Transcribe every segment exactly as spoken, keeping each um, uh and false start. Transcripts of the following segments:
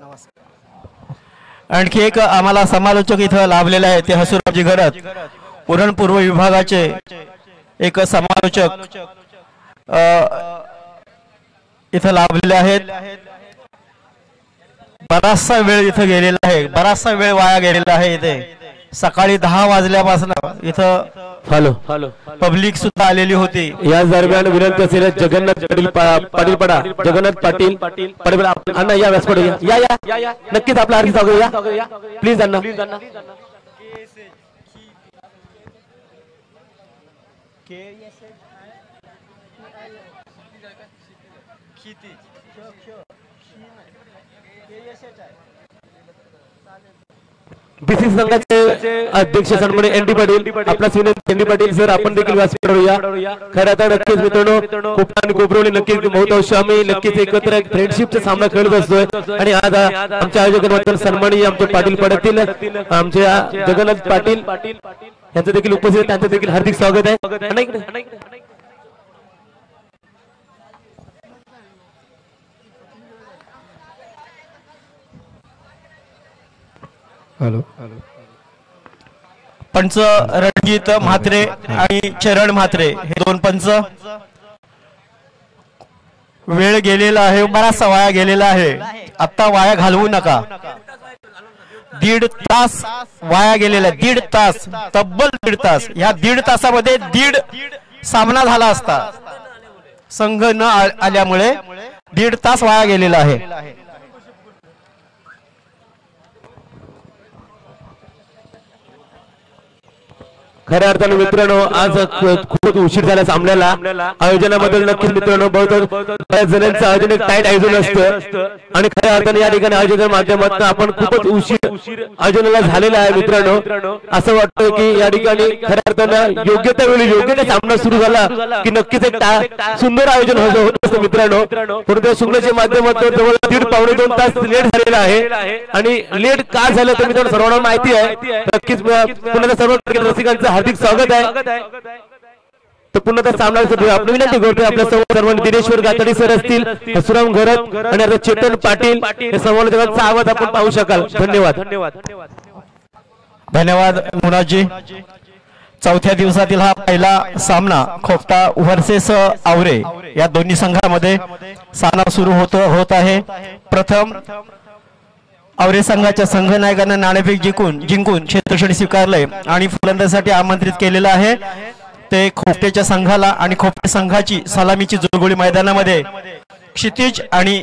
आणखी एक आम्हाला समालोचक इथं लाभलेले आहेत, ते हसूरावजी घरत पुरण पूर्व विभागाचे एक समालोचक इथं लाभलेले आहेत। बराचसा वेळ इथं गेलेला आहे, बराचसा वेळ वाया गेलेला आहे। इथे सकाळी दहा वाजल्यापासून इथं हॅलो हॅलो पब्लिक सुद्धा आलेली होती। या दरम्यान विनंती असेल जगन्नाथ पाटील पाटील पडा जगन्नाथ पाटील पाटील अण्णा या व्यासपीठ या या या नक्कीच आपला हार्दिक स्वागत या प्लीज अण्णा बीसी संघाचे अध्यक्ष सन्माननीय एन डी पाटील आपला विनंती एन डी पाटील सर आपण देखील व्यासपीठावर या। खरं आता नक्कीच मित्रांनो खूप आणि कोपरवली नक्कीच बहुत वर्ष आम्ही नक्कीच एकत्र फ्रेंडशिपचा सामना खेळत असतोय आणि आज आमच्या आयोजकांबद्दल सन्माननीय आमचे पाटील पडतील आमचे जगन्नाथ पाटील यांचं देखील उपस्थित त्यांचं देखील हार्दिक स्वागत आहे। हॅलो पंच रणजित म्हात्रे आणि चरण म्हात्रे हे दोन पंच वेळ गेलेला आहे, बराचसा वाया गेलेला आहे। आता वाया घालवू नका, दीड तास वाया गेलेला, दीड तास तब्बल दीड तास। या दीड तासामध्ये दीड सामना झाला असता, संघ न आल्यामुळे दीड तास वाया गेलेला आहे। खऱ्या अर्थाने मित्रांनो आज खूपच उशीर झाला सामन्याला। आयोजनाबद्दल नक्कीच मित्रांनो बऱ्याच जणांचं आयोजन एक टाईट आयोजन असतं आणि खऱ्या अर्थाने या ठिकाणी आयोजनाच्या माध्यमातून आपण खूपच उशीर आयोजनाला झालेला आहे। मित्रांनो असं वाटतं की या ठिकाणी खऱ्या अर्थानं योग्य त्या वेळी योग्य त्या सामना सुरू झाला की नक्कीच एक सुंदर आयोजन होत असतं मित्रांनो। परंतु शुक्लाच्या माध्यमातून जवळ दीड पावणे दोन तास लेट झालेला आहे आणि लेट का झालं तर मित्रांनो सर्वांना माहिती आहे। नक्कीच पुन्हा सर्व रसिकांचं हार्दिक स्वागत आहे। तर पुन्हा सामना आपण विनंती करतोय आपल्या सर्वांनी दिनेश्वर गातडी सर असतील, हसूराव घरत आणि आता चेतन पाटील हे समालोचकांचा आवाज आपण पाहू शकाल। धन्यवाद धन्यवाद मुनाजी। चौथ्या दिवसातील हा पहिला सामना खोपटा वर्सेस आवरे या दोन्ही संघामध्ये सामना सुरू होत होत आहे। प्रथम आवरे संघाच्या संघनायकांना नाणेफेक जिंकून जिंकून क्षेत्ररक्षण स्वीकारले आणि फलंदाजीसाठी आमंत्रित केलेलं आहे। ते खोपट्याच्या संघाला आणि खोपटे संघाची सलामीची जुळगोळी मैदानामध्ये क्षितिज आणि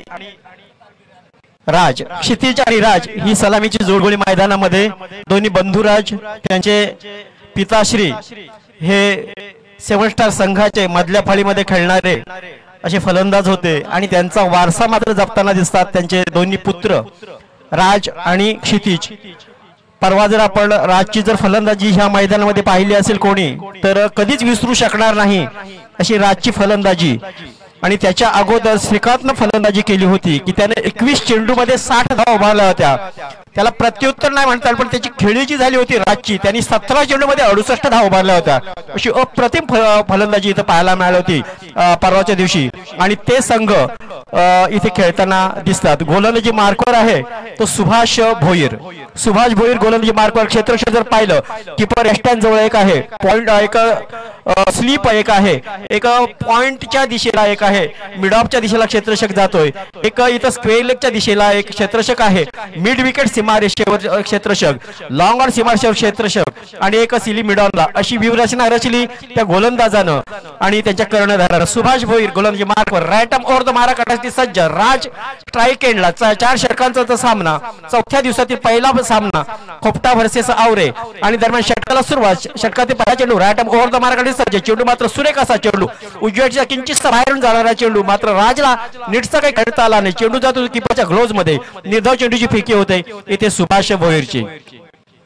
राज क्षितिज आणि राज ही सलामीची जुळगोळी मैदानामध्ये दोन्ही बंधुराज त्यांचे पिताश्री हे सेवन स्टार संघाचे मधल्या फळीमध्ये खेळणारे असे फलंदाज होते आणि त्यांचा वारसा मात्र जपताना दिसतात त्यांचे दोन्ही पुत्र राज आणि क्षितिज। परवा जर आपण राजची जर फलंदाजी ह्या मैदानामध्ये पाहिली असेल कोणी तर कधीच विसरू शकणार नाही अशी राजची फलंदाजी। आणि त्याच्या अगोदर श्रीकांतनं फलंदाजी केली होती की त्याने एकवीस चेंडू मध्ये साठ धावा उभारल्या होत्या। त्याला प्रत्युत्तर नाही म्हणता पण त्याची खेळी जी झाली होती राजची, त्यांनी सतरा चेंडू मध्ये अडुसष्ट धावा उभारल्या होत्या। अशी अप्रतिम फलंदाजी इथं पाहायला मिळाली होती परवाच्या दिवशी आणि ते संघ इथे खेळताना दिसतात। गोलंदाजी मार्कवर आहे तो सुभाष भोईर। सुभाष भोईर गोलंदाजी मार्कवर क्षेत्ररक्षण जर पाहिलं कीपर एस्टॅन जवळ एक आहे, पॉइंट एक स्लीप एक आहे, एक पॉइंटच्या दिशेला एक आहे, मिड ऑफच्या दिशेला क्षेत्ररक्षक जातोय, एक इथं स्क्वेअर लेगच्या दिशेला एक क्षेत्ररक्षक आहे, मिड विकेट सीमारेषेवर क्षेत्ररक्षक, लॉंग ऑन सीमारेषेवर क्षेत्ररक्षक आणि एक सिली मिड ऑनला अशी व्यूहरचना रचली त्या गोलंदाजानं आणि त्यांच्या कर्णधारानं। सुभाष भोईर गोलंदाजी मार्कवर राईट आर्म ओव्हर द मारा काढण्यासाठी सज्ज। राज स्ट्राईक एंडला चार षटकांचा सामना, चौथ्या दिवसातील पहिला सामना खोपटा व्हर्सेस आवरे आणि दरम्यान षटकाला सुरुवात। षटकातील पहिला चेंडू राईट आर्म ओव्हर द मारा काढण्यासाठी सज्ज, चेंडू मात्र सुरेख असा चेंडू उजव्याच्या किंचित बाहेरून जाणारा चेंडू मात्र राजला नीटसा काही खेळता आला नाही। चेंडू जातो कीपरच्या ग्लोव्ज मध्ये, निर्धाव चेंडूची फेकी होते इथे सुभाष भोईरची।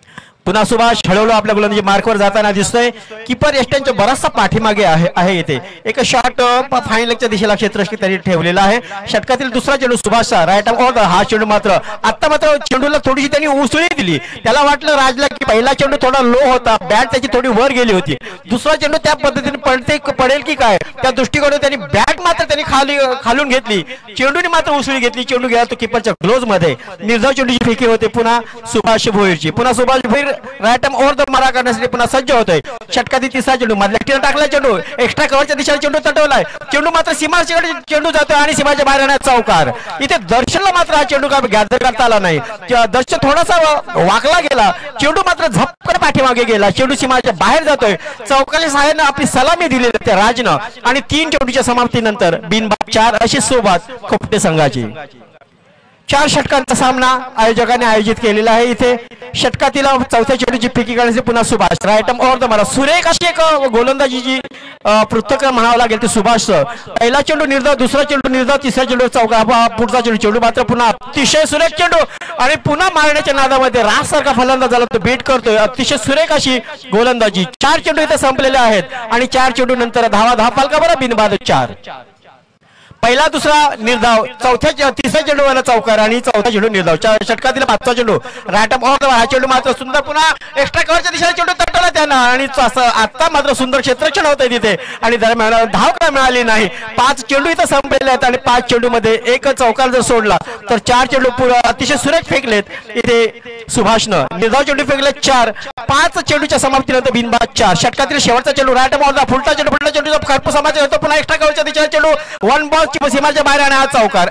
पुन्हा सुभाष हळूहळू आपल्या गोलंदाजी मार्कवर जाताना दिसतोय. कीपर यष्ट्यांच्या बराचसा पाठीमागे आहे आहे इथे एक शॉट फाईन लेगच्या दिशेला क्षेत्ररक्षक त्यांनी ठेवलेला आहे. षटकातील दुसरा चेंडू सुभाषचा राईट आर्म ऑर्डर. हा चेंडू मात्र आता मात्र चेंडूला थोडीशी त्यांनी उसळी दिली. त्याला वाटलं राजला की पहिला चेंडू थोडा लो होता, बॅट त्याची थोडी वर गेली होती. दुसरा चेंडू त्या पद्धतीने पडते पडेल की काय त्या दृष्टिकोनातून त्यांनी बॅट मात्र त्यांनी खाली खालून घेतली. चेंडूने मात्र उसळी घेतली. चेंडू गेला तो कीपरच्या ग्लोज मध्ये. निर्धाव चेंडूची फेकी होते पुन्हा सुभाष भोईरची. पुन्हा Subhash Bhoir right arm over the मारा करण्यासाठी पुन्हा सज्ज होतोय. षटकातील तिसरा चेंडू मधल्या टीला टाकला. चेंडू एक्स्ट्रा कव्हरच्या दिशेला चेंडू तटवलाय. चेंडू मात्र सीमारेषेकडे चेंडू जातोय आणि सीमाच्या बाहेर येण्याचा चौकार. इथे दर्शनला मात्र हा चेंडू काय गॅदर करता आला नाही. दर्शन थोडासा वाकला गेला. चेंडू मात्र झपकन पाठीमागे गेला. चेंडू सीमाच्या बाहेर जातोय. चौकाच्या सहाय्याने आपली सलामी दिली त्या राजनं आणि तीन चेंडूच्या समाप्तीनंतर बिनबाद चार अशी सोबत खोपटे संघाची. चार षटकांचा सामना आयोजकांनी आयोजित केलेला आहे. इथे षटकातील चौथ्या चेंडूची फेकी करण्याचे पुन्हा Subhash right arm over the मारा. सुरेख अशी एक गोलंदाजीची पृथ्थक म्हणावं लागेल ते सुभाष. पहिला चेंडू निर्धाव, दुसरा चेंडू निर्धाव, तिसरा चेंडू चौका, पुढचा चेंडू चेंडू मात्र पुन्हा अतिशय सुरेख चेंडू आणि पुन्हा मारण्याच्या नादामध्ये राज सारखा फलंदाज झाला तो बेट करतोय. अतिशय सुरेख अशी गोलंदाजी. चार चेंडू इथे संपलेले आहेत आणि चार चेंडू नंतर धावा धाव पालका बरं बिनबाद चार. पहिला दुसरा निर्धाव, चौथ्या तिसऱ्या चेंडूवाला चौकार आणि चौथा चेंडू निर्धाव. षटकातील पाचवा चेंडू राईट आर्म ओव्हर. हा चेंडू मात्र सुंदर पुन्हा एक्स्ट्रा कव्हरच्या दिशेला चेंडू तटवला त्यांना आणि आता मात्र सुंदर क्षेत्ररक्षण होतंय तिथे आणि दरम्यान धाव काय मिळाली नाही. पाच चेंडू इथं संपलेले आहेत आणि पाच चेंडू मध्ये एक चौकार जर सोडला तर चार चेंडू अतिशय सुरेख फेकलेत इथे सुभाषनं. निर्धाव चेंडू फेकले चार. पाच चेंडूच्या समाप्तीनंतर बिनबाद चार. षटकातील शेवटचा चेंडू राईट आर्म ओव्हर. फुलटा चेंडू फुलटा चेंडू खरपूस समाज होतो. पुन्हा एक्स्ट्रा कव्हरच्या दिशेला चेंडू वन बॉल सीमाच्या बाहेर आणि हा चौकार.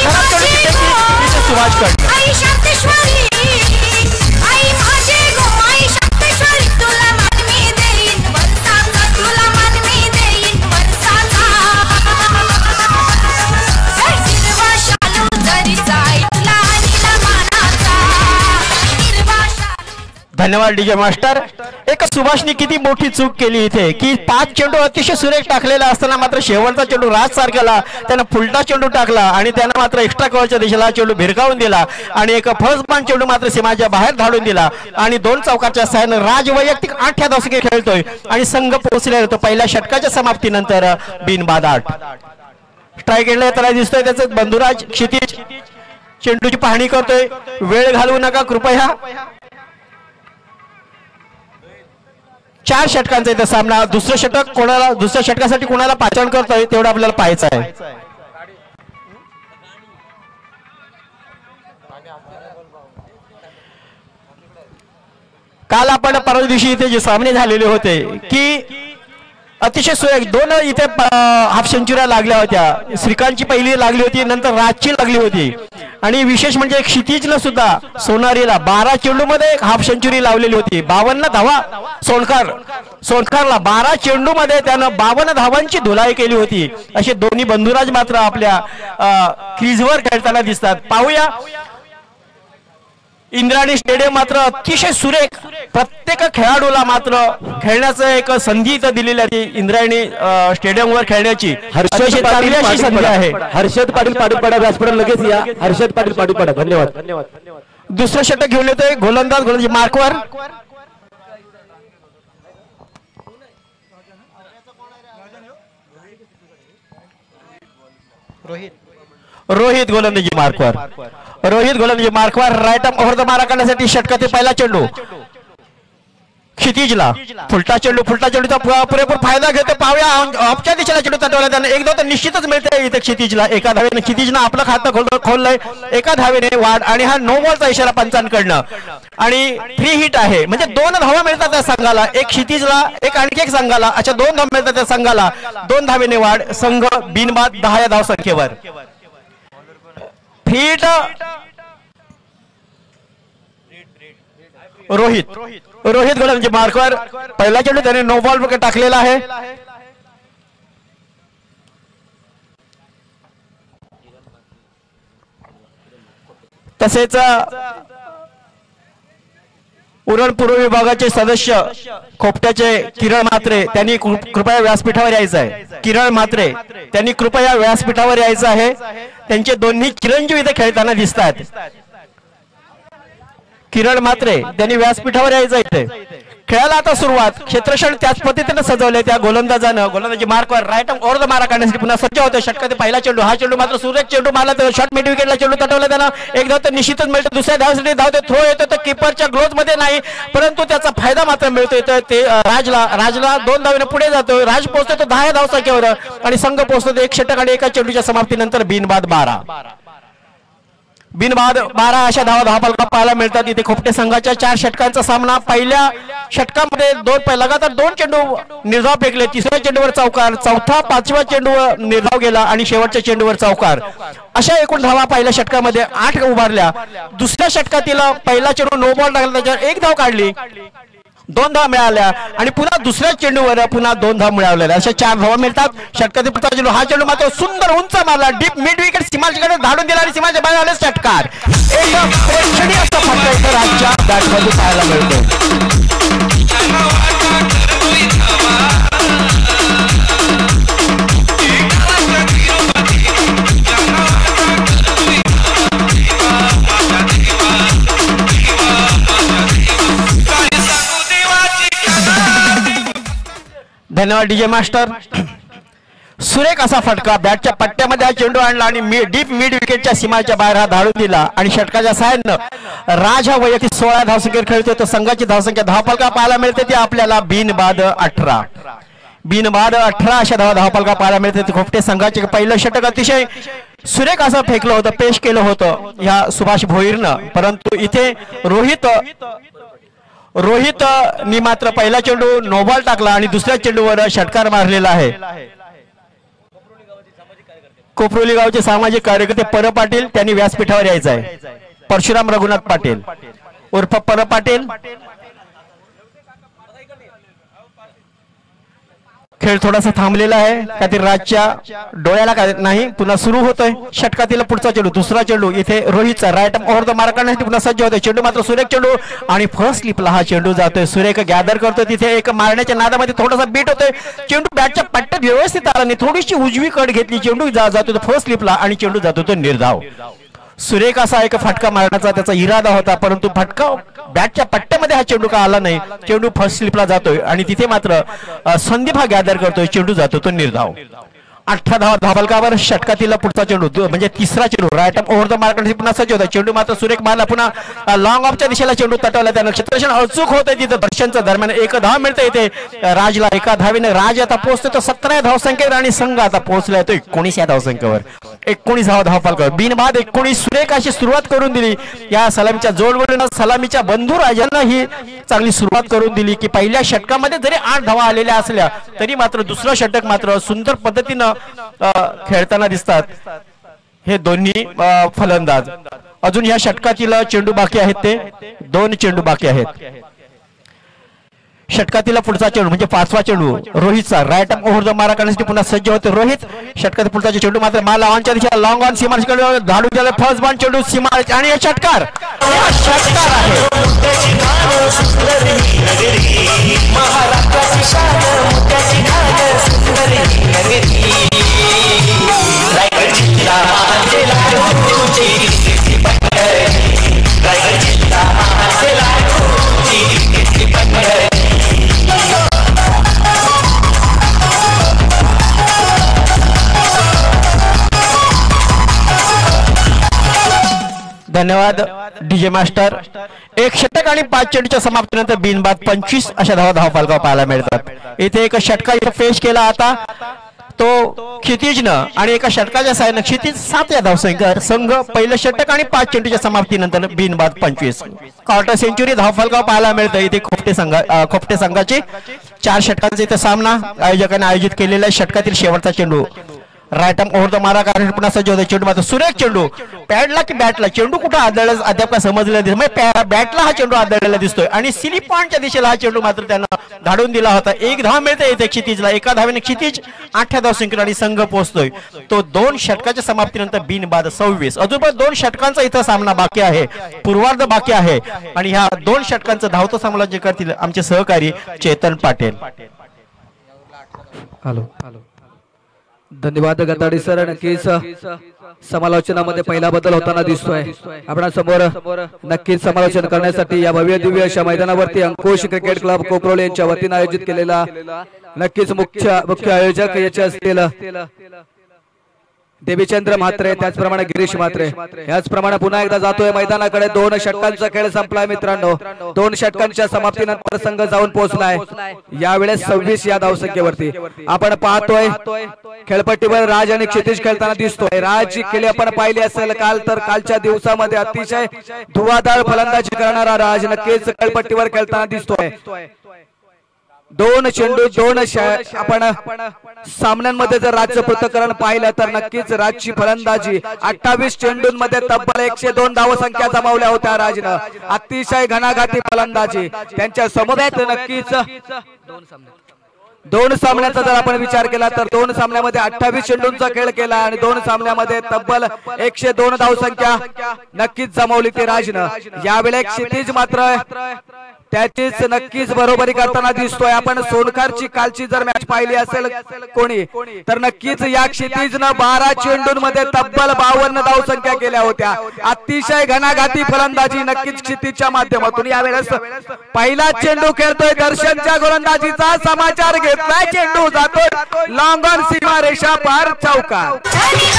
सुभाष कट धन्यवाद डीजे मास्टर. एक सुभाषने किती मोठी चूक केली इथे की पाच चेंडू अतिशय सुरेख टाकलेला असताना मात्र शेवटचा चेंडू राज सारख्याला त्यानं फुलटा चेंडू टाकला आणि त्यानं मात्र एक्स्ट्रा कव्हरच्या दिशेला चेंडू भिरकावून दिला आणि एक फर्स्ट बाण चेंडू मात्र सीमाच्या बाहेर धाडून दिला आणि दोन चौकाच्या सहाय्याने राज वैयक्तिक आठ्या दशके खेळतोय आणि संघ पोहोचलेला होतो पहिल्या षटकाच्या समाप्तीनंतर बिनबाद आठ. स्ट्राईक एंडला त्याला दिसतोय त्याचं बंधुराज क्षितिज चेंडूची पाहणी करतोय. वेळ घालवू नका कृपया. चार षटकांचा इथं सामना. दुसरं षटक कोणाला दुसऱ्या षटकासाठी कोणाला पाचारण करतोय तेवढं आपल्याला पाहायचं आहे. काल आपण परवा दिवशी इथे जे सामने झालेले होते की अतिशय सुरेख दोन इथे हाफ सेंचुऱ्या लागल्या होत्या. श्रीकांतची पहिली लागली होती, नंतर राजची लागली होती आणि विशेष म्हणजे क्षितिजला सुद्धा सोनारीला बारा चेंडू मध्ये एक हाफ सेंचुरी लावलेली होती. बावन्न धावा सोनकार सोनकारला बारा चेंडू मध्ये त्यानं बावन्न धावांची धुलाई केली होती. असे दोन्ही बंधुराज मात्र आपल्या क्रीजवर खेळताना दिसतात. पाहूया इंद्रायणी स्टेडियम मात्र अतिशय सुरेख. प्रत्येक खेळाडूला मात्र खेळण्याचं एक संधी इथं दिलेली आहे इंद्रायणी स्टेडियमवर खेळण्याची. हर्षद पाटील संधी आहे. हर्षद पाटील पाठीपाडा व्यासपीठावर लगेच या. हर्षद पाटील पाठीपाडा. धन्यवाद धन्यवाद. दुसरं षटक घेऊन येतोय गोलंदाज गोलंदाजी मार्कवर. रोहित गोलंदाजी मार्कवर. रोहित गोलंदाजी मार्कवर राईट आर्म ओव्हर द मारा करण्यासाठी षटकातील पहिला चेंडू क्षितिजला. फुलटा चेंडू फुलटा चेंडूचा पुरेपूर फायदा घेतो. पाहूया ऑफच्या दिशेला चेंडू तटवला त्याने. एक दोन तर निश्चितच मिळते इथे क्षितिजला. एका धावेने क्षितिजनं आपलं खातं खोल खोललंय. एका धावेने वाढ आणि हा नो बॉलचा इशारा पंचांकडनं आणि फ्री हिट आहे. म्हणजे दोन धावा मिळतात त्या संघाला. एक क्षितिजला एक आणखी एक संघाला. अशा दोन धावा मिळतात त्या संघाला. दोन धावेने वाढ. संघ बिनबाद दहा या धाव संख्येवर. फिट रोहित रोहित गोलंदाजी मार्कवर. पहिला चेंडू त्याने नो बॉल टाकलेला आहे. तसेच उरण पूर्व विभागाचे सदस्य खोपट्याचे किरण म्हात्रे त्यांनी कृपया व्यासपीठावर यायचं आहे. किरण म्हात्रे त्यांनी कृपया व्यासपीठावर यायचं आहे. त्यांचे दोन्ही चिरंजीव इथे खेळताना दिसतात. किरण म्हात्रे त्यांनी व्यासपीठावर यायचं इथे. खेळाला आता सुरुवात. क्षेत्रक्षण त्याच पद्धतीने सजवले. त्या गोलंदाजानं गोलंदाजी मार्कवर राईट ओव्हर द मारा काढण्यासाठी पुन्हा सज्ज होते. षटकात पहिला चेंडू. हा चेंडू मात्र सुरेख चेंडू मारला. शॉर्ट मिड विकेटला चेंडू तटवला त्यांना. एक धाव तर निश्चितच मिळतो. दुसऱ्या धावसाठी धावते. थ्रो येतो तर किपरच्या ग्लोज मध्ये नाही, परंतु त्याचा फायदा मात्र मिळतोय. तर ते राजला राजला दोन धावेने पुढे जातो. राज पोहोचतो तो दहा धाव संख्येवर आणि संघ पोहोचतो एक षटक आणि एका चेंडूच्या समाप्तीनंतर बिनबाद बारा. बिनबाद बारा अशा धावा धावफलका पाहायला मिळतात. इथे खोपटे संघाच्या चार षटकांचा सामना. पहिल्या षटकामध्ये दोन लगातार दोन चेंडू निर्धाव फेकले. तिसऱ्या चेंडूवर चौकार, चौथा पाचव्या चेंडूवर निर्धाव गेला आणि शेवटच्या चेंडूवर चौकार. अशा एकूण धावा पहिल्या षटकामध्ये आठ उभारल्या. दुसऱ्या षटकातील पहिला चेंडू नो बॉल लागला, त्याच्यावर एक धाव काढली, दोन धावा मिळाल्या आणि पुन्हा दुसऱ्या चेंडूवर पुन्हा दोन धाव मिळवलेल्या. अशा चार धावा मिळतात. षटकातील पुढचा चेंडू. हा चेंडू मात्र सुंदर उंच मारला. डीप मिड विकेट सीमाच्याकडे धाडून दिला आणि सीमाच्या बाहेर आले षटकार. एक प्रेक्षणीय असा फटका इथं राजच्या बॅटमध्ये पाहायला मिळतो. धन्यवाद डीजे मास्टर. सुरेख असा फटका. बॅटच्या पट्ट्यामध्ये हा चेंडू आणला आणि डीप मिड विकेटच्या सीमाच्या बाहेर हा धाडून दिला आणि षटकाच्या सहाय्यानं राज हा वैयक्तिक सोळा धावसंख्येवर खेळतोय. तर संघाची धावसंख्या धावफलका पाहायला मिळते ती आपल्याला बिनबाद अठरा. बिनबाद अठरा अशा धावा धावफलका पाहायला मिळते. खोपटे संघाचे पहिलं षटक अतिशय सुरेख असं फेकलं होतं, पेश केलं होतं ह्या सुभाष भोईरनं, परंतु इथे रोहित रोहित नी मात्र पहिला चेंडू नोबॉल टाकला आणि दुसऱ्या चेंडूवर षटकार मारलेला आहे. कोपरोली गावचे सामाजिक कार्यकर्ते पर पाटील त्यांनी व्यासपीठावर यायचं आहे. परशुराम रघुनाथ पाटील उर्फ पर पाटील. खेळ थोडासा थांबलेला आहे का ते राजच्या डोळ्याला काय नाही. पुन्हा सुरू होतोय. षटकातील पुढचा चेंडू. दुसरा चेंडू. इथे रोहितचा राईट ओव्हर द मारा काढण्यासाठी पुन्हा सज्ज होतोय. चेंडू मात्र सुरेख चेंडू आणि फर्स्ट स्लिपला हा चेंडू जातोय. सुरेख गॅदर करतोय. तिथे एक मारण्याच्या नादामध्ये थोडासा बीट होतोय. चेंडू बॅटच्या पट्ट्यात व्यवस्थित आला नाही, थोडीशी उजवी कड घेतली. चेंडू जातो तो फर्स्ट स्लिपला आणि चेंडू जातो तो निर्धाव. सुरेख असा एक फटका मारण्याचा त्याचा इरादा होता, परंतु फटका बॅटच्या पट्ट्यामध्ये हा चेंडू का आला नाही. चेंडू फर्स्ट स्लिपला जातोय आणि तिथे मात्र संदीप हा गॅदर करतोय. चेंडू जातो तो निर्धाव. अठरा धावा धावफलकावर. षटकातील पुढचा चेंडू म्हणजे तिसरा चेंडू. राईट ओव्हर द मार्क पुन्हा सज्ज होता. चेंडू मात्र सुरेख मारला. पुन्हा लॉंग ऑफच्या दिशेला चेंडू तटवला. त्यानं क्षेत्ररक्षण अचूक होतंय. तिथं दर्शनच्या दरम्यान एक धाव मिळते. इथे राजला एका धावेने. राज आता पोहोचतोय तो सतरा धावसंख्येवर आणि संघ आता पोहोचला तो एकोणीस या धावसंख्येवर. एकोणीस धावा धावफलकावर. बिनबाद एकोणीस. सुरेख अशी सुरुवात करून दिली. या सलामीच्या जोडवडीनं सलामीच्या बंधू राजांना ही चांगली सुरुवात करून दिली की पहिल्या षटकामध्ये जरी आठ धावा आलेल्या असल्या तरी मात्र दुसरं षटक मात्र सुंदर पद्धतीनं खेळताना दिसतात हे दोन्ही फलंदाज. अजून या षटकातील चेंडू बाकी आहेत. ते दोन चेंडू बाकी आहेत. षटकातील पुढचा चेंडू म्हणजे पाचवा चेंडू रोहितचा. राईट ओव्हर द मारा करण्यासाठी पुन्हा सज्ज होते रोहित. षटकातील पुढचा चेंडू मात्र माला ऑनच्या दिशेला लॉंग ऑन सीमा धाडून दिला. फर्स्ट बॉल चेंडू सीमा आणि षटकार. षटकार आहे. धन्यवाद डीजे मास्टर. एक षटक आणि पाच चेंडूच्या समाप्तीनंतर बिनबाद पंचवीस अशा धावा धावफलका पाहायला मिळतात. इथे एक षटका इथे पेश केला आता तो क्षितिजनं आणि एका षटकाच्या साहाय्यानं क्षितिज सात या धावसंख्येवर. संघ पहिलं षटक आणि पाच चेंडूच्या समाप्तीनंतर बिनबाद पंचवीस. क्वार्टर सेंचुरी धावफलका पाहायला मिळतं. इथे खोपटे संघा खोपटे संघाचे चार षटकांचा इथे सामना आयोजकांनी आयोजित केलेला आहे. षटकातील शेवटचा चेंडू. राईट आर्म ओव्हर द मारा कारण पुन्हा सज्ज होता. चेंडू मात्र सुरेख चेंडू. पॅडला की बॅटला चेंडू कुठं आदळला अद्याप का समजलेला दिसत म्हणजे बॅटला हा चेंडू आदळलेला दिसतोय आणि स्लिप पॉइंटच्या दिशेला हा चेंडू मात्र त्यांना धाडून दिला होता. एक धाव मिळते इथे क्षितिजला. एका धावेने क्षितिज आठव्या धावसंख्येवर आणि संघ पोहोचतोय तो दोन षटकाच्या समाप्तीनंतर बिनबाद सव्वीस. अजून पण दोन षटकांचा इथं सामना बाकी आहे. पूर्वार्ध बाकी आहे आणि ह्या दोन षटकांचं धावतं समालोचन करतील आमचे सहकारी चेतन पाटील. हॅलो हॅलो धन्यवाद गताडी सर. नक्कीच समालोचनामध्ये पहिला बदल होताना दिसतोय. आपण समोर नक्कीच समालोचन करण्यासाठी या भव्य दिव्य अशा मैदानावरती अंकुश क्रिकेट क्लब कोपरोली यांच्या वतीने आयोजित केलेला नक्कीच मुख्य मुख्य आयोजक याचे असतील देवीचंद्र म्हात्रे, त्याचप्रमाणे गिरीश म्हात्रे. याचप्रमाणे पुन्हा एकदा जातोय मैदानाकडे. दोन षटकांचा खेळ संपलाय मित्रांनो. दोन षटकांच्या समाप्तीनंतर संघ जाऊन पोहोचलाय यावेळेस सव्वीस या धावसंख्येवरती. आपण पाहतोय खेळपट्टीवर राज आणि क्षितिज खेळताना दिसतोय. राज खेळी आपण पाहिली असेल काल, तर कालच्या दिवसामध्ये अतिशय धुवाधार फलंदाजी करणारा राज नक्कीच खेळपट्टीवर खेळताना दिसतोय. दोन चेंडू दोन आपण सामन्यांमध्ये जर राजचं पृथक्करण पाहिलं तर नक्कीच राजची फलंदाजी अठ्ठावीस चेंडूंमध्ये तब्बल एकशे दोन धावसंख्या जमावल्या होत्या राजनं. अतिशय घणाघाती फलंदाजी त्यांच्या समोरात. नक्कीच दोन सामन्याचा जर आपण विचार केला तर दोन सामन्यामध्ये अठ्ठावीस चेंडूंचा खेळ केला आणि दोन सामन्यामध्ये तब्बल एकशे दोन धावसंख्या नक्कीच जमावली ती राजनं. यावेळी क्षितिज मात्र त्याचीच नक्कीच बरोबरी करताना दिसतोय. आपण सोनकारची कालची जर मॅच पाहिली असेल कोणी तर नक्कीच या क्षितिजनं बारा चेंडूंमध्ये तब्बल बावन्न धावसंख्या केल्या होत्या. अतिशय घणाघाती फलंदाजी नक्कीच क्षितिजच्या माध्यमातून. यावेळेस पहिला चेंडू खेळतोय दर्शनच्या गोलंदाजीचा समाचार घेतलाय. चेंडू जातोय लॉंग ऑन सीमा रेषा पार चौकार.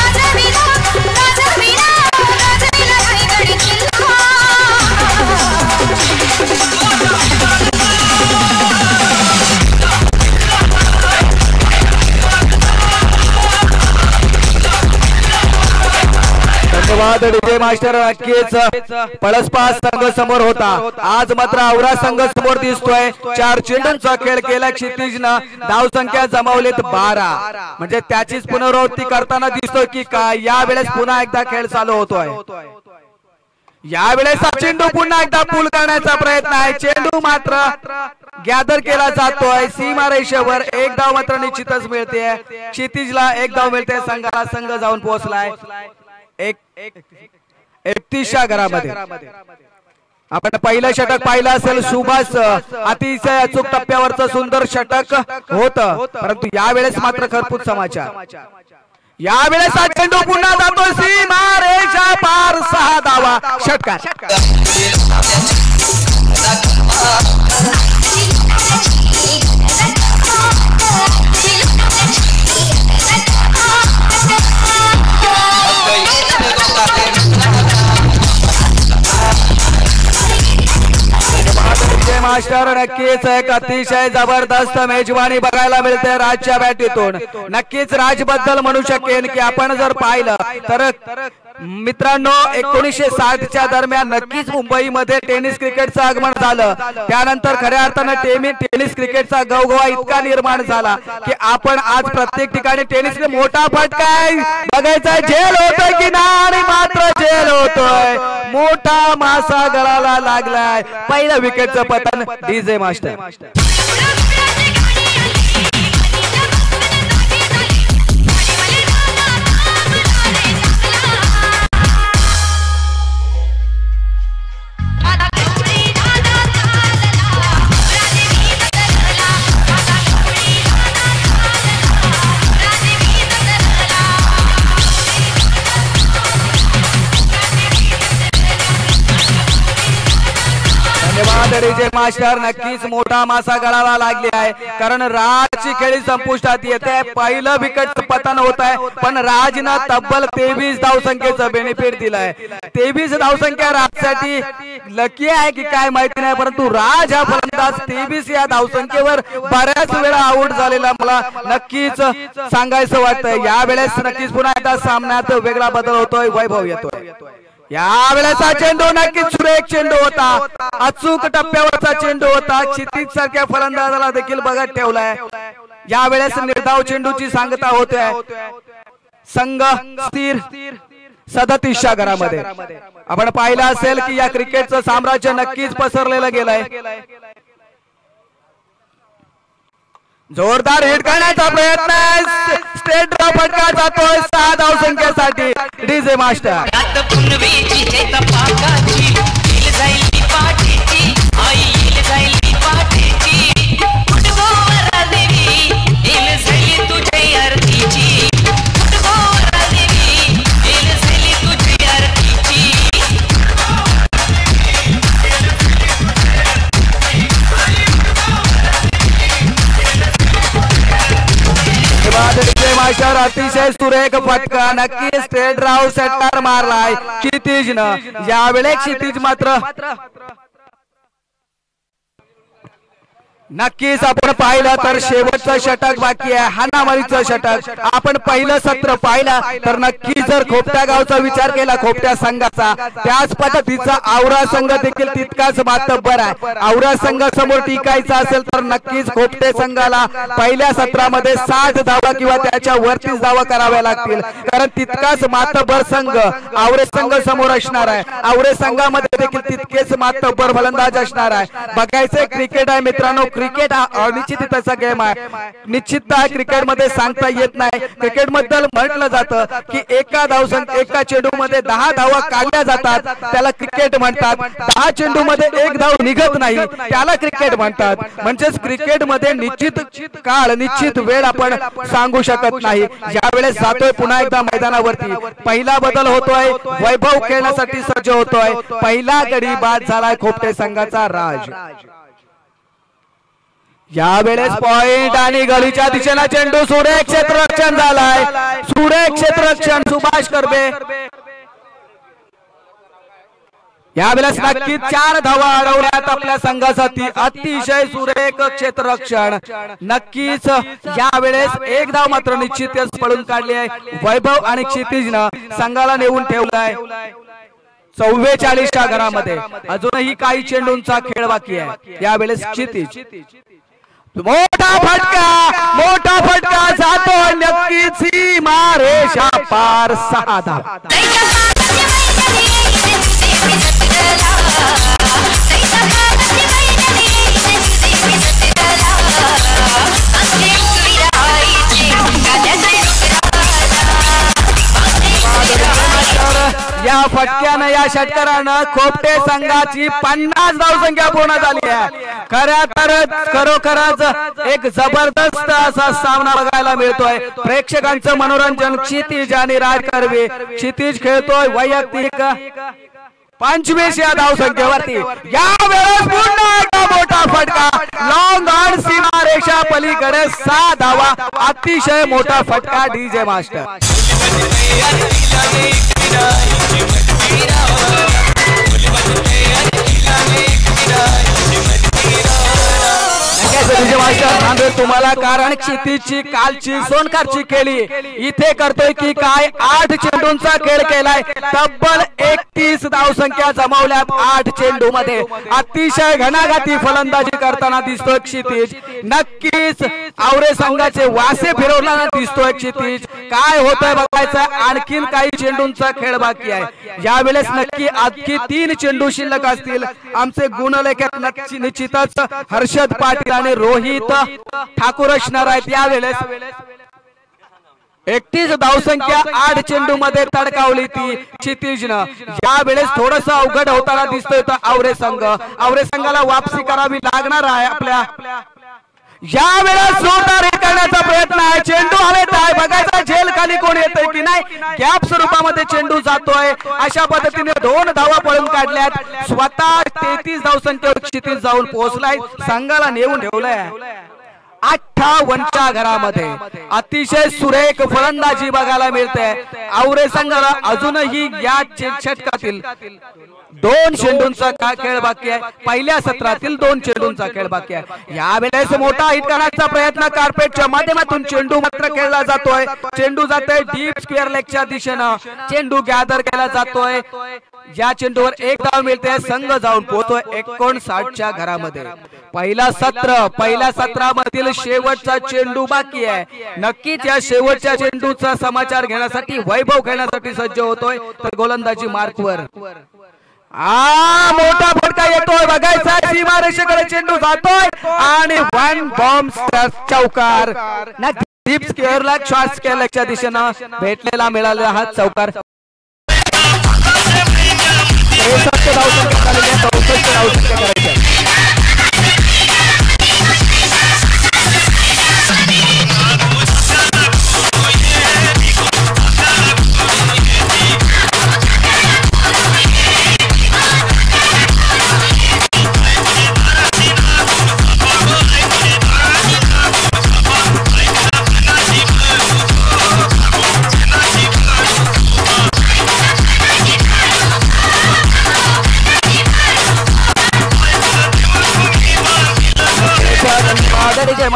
धन्यवाद डीजे मास्टर. नक्कीच पळसपा संघ समोर होता, आज मात्र औरा संघ समोर दिसतोय. चार चेंडूंचा खेळ केला क्षितिजनं, धावसंख्या जमावलीत बारा. म्हणजे त्याचीच पुनरावृत्ती करताना दिसतोय की काय यावेळेस पुन्हा एकदा खेळ चालू होतोय. यावेळेस चेंडू पुन्हा एकदा पूल करण्याचा प्रयत्न आहे. चेंडू मात्र गॅदर केला जातोय सीमा रेषेवर. एक धाव मात्र निश्चितच मिळते क्षितिजला. एक धाव मिळते संघाला. संघ जाऊन पोहोचलाय एक एकतीसच्या घरामध्ये. आपण पहिलं षटक पाहिलं असेल सुभाष, अतिशय अचूक टप्प्यावरचं सुंदर षटक होतं, परंतु यावेळेस मात्र खरपूस समाचार. यावेळेस हा चेंडू पुन्हा जातो सीमा रेषा पार. सहा धावा षटकार. मास्टर नक्कीच एक अतिशय जबरदस्त मेजवानी बघायला मिळते राजच्या बॅटीतून. नक्कीच राज बद्दल म्हणू शकेन की आपण जर पाहिलं तर मित्रांनो एकोणीसशे साठच्या दरम्यान नक्कीच मुंबईमध्ये टेनिस क्रिकेटचं आगमन झालं. त्यानंतर खऱ्या अर्थानं टेनिस क्रिकेटचा गवगवा इतका निर्माण झाला की आपण आज प्रत्येक ठिकाणी टेनिस मोठा फटका बघायचा. झेल होतोय की नाही, मात्र झेल होतोय. मोठा मासा गळाला लागलाय. पहिल्या विकेटचं पतन डीजे मास्टर. डीजे मास्टर नक्कीच मोठा मासा गळाला लागली आहे, कारण राजची खेळी संपुष्टात येते. पहिलं विकेट पतन होत आहे, पण राजनं तब्बल तेवीस धावसंख्येचं बेनिफिट दिलंय. तेवीस धावसंख्या राजसाठी लकी आहे की काय माहिती नाही, परंतु राज हा फलंदाज तेवीस या धावसंख्येवर बऱ्याच वेळा आउट झालेला मला नक्कीच सांगायचं वाटतंय. यावेळेस नक्कीच पुन्हा एकदा सामन्यात वेगळा बदल होतोय, वैभव येतोय. यावेळेचा चेंडू नक्कीच सुरेख चेंडू होता, अचूक टप्प्यावरचा चेंडू होता. क्षितिज सारख्या फलंदाजाला देखील बघत ठेवलाय. यावेळेस निर्धाव चेंडूची सांगता होते. संघ स्थिर सदतीसच्या घरामध्ये. आपण पाहिलं असेल की या क्रिकेटचं साम्राज्य नक्कीच पसरलेलं गेलंय. जोरदार हिट करण्याचा प्रयत्न आहे. स्टेट ड्रॉ फटका जातोय सहा धावसंख्येसाठी. डीजे मास्टर अतिशय सुरेख फटका नक्की स्ट्रेट राव षटकार मारलाय क्षितिजनं. यावेळेस क्षितिज मात्र नक्कीच आपण पाहिलं तर शेवटचं षटक बाकी आहे, हाणामारीचं षटक. आपण पहिलं सत्र पाहिलं तर नक्की जर खोपट्या गावचा विचार केला खोपट्या संघाचा, त्याच पद्धतीचा आवरा संघ देखील तितकाच मातब्बर आहे. आवरा संघ समोर टिकायचा असेल तर नक्कीच खोपटे संघाला पहिल्या सत्रामध्ये साठ धावा किंवा त्याच्या वरतीच धावा कराव्या लागतील, कारण तितकाच मातब्बर संघ आवरे संघ समोर असणार आहे. आवरे संघामध्ये देखील तितकेच मातब्बर फलंदाज असणार आहे. बघायचे क्रिकेट आहे मित्रांनो, क्रिकेट हा अनिश्चिततेचा गेम आहे. निश्चितता क्रिकेट मध्ये सांगता येत नाही. क्रिकेट बद्दल म्हटलं जातं की एका धावसंख्या एका चेंडू मध्ये दहा धावा काढल्या जातात त्याला क्रिकेट म्हणतात. दहा चेंडू मध्ये एक धाव निघत नाही त्याला क्रिकेट म्हणतात. म्हणजेच क्रिकेट मध्ये निश्चित काळ निश्चित वेळ आपण सांगू शकत नाही. यावेळेस जातोय पुन्हा एकदा मैदानावरती, पहिला बदल होतोय, वैभव खेळण्यासाठी सज्ज होतोय. पहिला गडी बाद झालाय खोपटे संघाचा राज. यावेळेस पॉइंट आणि गलीच्या दिशेला चेंडू, सुरेख क्षेत्ररक्षण झालाय, सुरेख क्षेत्ररक्षण सुभाष करबे. यावेळेस नक्कीच चार धावा अडवल्यात आपल्या संघासाठी, अतिशय सुरेख क्षेत्ररक्षण. नक्कीच यावेळेस एक धाव मात्र निश्चितच पळून काढली आहे. वैभव आणि क्षितिजनं संघाला नेऊन ठेवलाय चव्वेचाळीसच्या घरामध्ये. अजूनही काही चेंडूंचा खेळ बाकी आहे. यावेळेस क्षितिज, मोठा फटका, मोठा फटका जातो नक्कीच सीमारेषा पार, सहा धावा. या फटक्यानं या षटकारानं खोपटे संघाची पन्नास धावसंख्या पूर्ण झाली आहे. खऱ्या तर खरोखरच एक जबरदस्त असा सामना बघायला मिळतोय. प्रेक्षकांचं मनोरंजन क्षितिज आणि राज कर्वे. क्षितिज खेळतोय वैयक्तिक पंचवीस या धावसंख्येवरती. यावेळेस पुन्हा एकदा मोठा फटका, लॉंग ऑन सीमारेषा पलीकडे सहा धावा, अतिशय मोठा फटका डीजे मास्टर. तुम्हाला कारण क्षितिजची कालची सोनकारची केली इथे करतोय की काय, आठ चेंडूंचा खेळ केलाय, तब्बल एकतीस धावसंख्या जमवल्यात आठ चेंडू मध्ये. अतिशय घणाघाती फलंदाजी करताना दिसतोय क्षितिज. नक्कीच आवरे संघाचे वासे फिरवताना दिसतोय क्षितिज. काय होतंय बघायचं, आणखीन काही चेंडूंचा खेळ बाकी आहे. यावेळेस नक्की आणखी तीन चेंडू शिल्लक असतील. आमचे गुणलेखक निश्चितच हर्षद पाटील आणि रोहित ठाकूर असणार आहेत. यावेळेस एकतीस धावसंख्या आठ चेंडू मध्ये तडकावली ती क्षितिजनं. यावेळेस थोडस अवघड होताना दिसतोय आवरे संघ. आवरे संघाला वापसी करावी लागणार आहे आपल्या. यावेळेस जोरदार हे करण्याचा प्रयत्न आहे, चेंडू हवेत आहे, बघायचा झेल खाली कोण येतोय की नाही. गॅप स्वरूपामध्ये चेंडू जातोय. अशा पद्धतीने दोन धावा पळून काढल्यात. स्वतः तेहतीस धावसंख्येवर क्षितिज जाऊन पोहोचलाय, संघाला नेऊन ठेवलाय अठ्ठावन्नच्या घरामध्ये. अतिशय सुरेख फलंदाजी बघायला मिळते आवरे संघाला. अजूनही या षटकातील दोन चेंडूंचा खेळ बाकी आहे. पहिल्या सत्रातील दोन चेंडूंचा खेळ बाकी आहे. यावेळेस मोठा हिट करण्याचा प्रयत्न कार्पेटच्या माध्यमातून चेंडू मात्र खेळला जातोय. चेंडू जातोय डीप स्क्वेअर लेगच्या दिशेनं. चेंडू गॅदर केला जातोय. या चेंडूवर एक धाव मिळते. संघ जाऊन पोहोचतोय एकोणसाठच्या घरामध्ये. पहिला सत्र पहिल्या सत्रामधील शेवटचा चेंडू बाकी आहे. नक्कीच या शेवटच्या चेंडूचा समाचार घेण्यासाठी वैभव खेळण्यासाठी सज्ज होतोय. तर गोलंदाजी मार्कवर आ मोठा फटका येतोय, बघायचा सीमारेषेकडे चेंडू जातोय आणि वन बॉम्ब चौकार. डीप स्क्वेअरला शॉर्ट स्क्वेअर लेगच्या दिशेनं भेटलेला मिळालेला हा चौकार.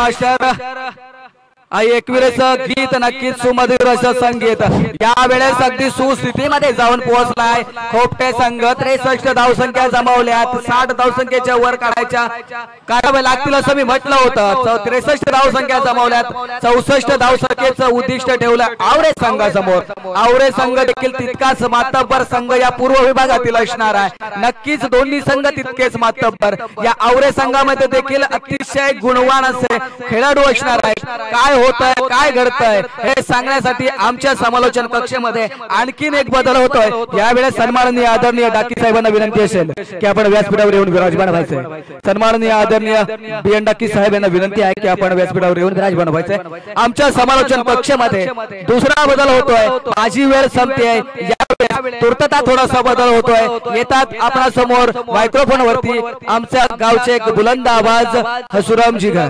मास्टर एकविरेच गीत नक्कीच सुमधुर असं संगीत यावेळेस अगदी सुस्थितीमध्ये जाऊन पोहोचलाय खोपटे संघ. त्रेसष्ट धावसंख्या जमावल्यात, साठ धावसंख्येच्या वर काढायच्या काढावे लागतील असं मी म्हटलं होतं. त्रेसष्ट धावसंख्या जमावल्यात, चौसष्ट धावसंख्येचं उद्दिष्ट ठेवलं आवरे संघासमोर. आवरे संघ देखील तितकाच मातब्बर संघ या पूर्व विभागातील असणार आहे. नक्कीच दोन्ही संघ तितकेच मातब्बर. या आवरे संघामध्ये देखील अतिशय गुणवान असे खेळाडू असणार आहेत. काय होतंय काय घडतंय हे सांगण्यासाठी आमच्या समालोचन कक्षेमध्ये आणखीन एक बदल होतोय. यावेळेस सन्माननीय आदरणीय डाकी साहेबांना विनंती असेल की आपण व्यासपीठावर येऊन विराजमान व्हायचे. सन्माननीय आदरणीय बी एन डाकी साहेब यांना विनंती आहे की आपण व्यासपीठावर येऊन विराजमान व्हायचे. आमच्या समालोचन कक्षेमध्ये दुसरा बदल होतोय. माझी वेळ संपते. यावेळेस तुर्तता थोडासा बदल होतोय. येतात आपल्या समोर मायक्रोफोन वरती आमच्या गावचे एक बुलंद आवाज हसुराम जिगर.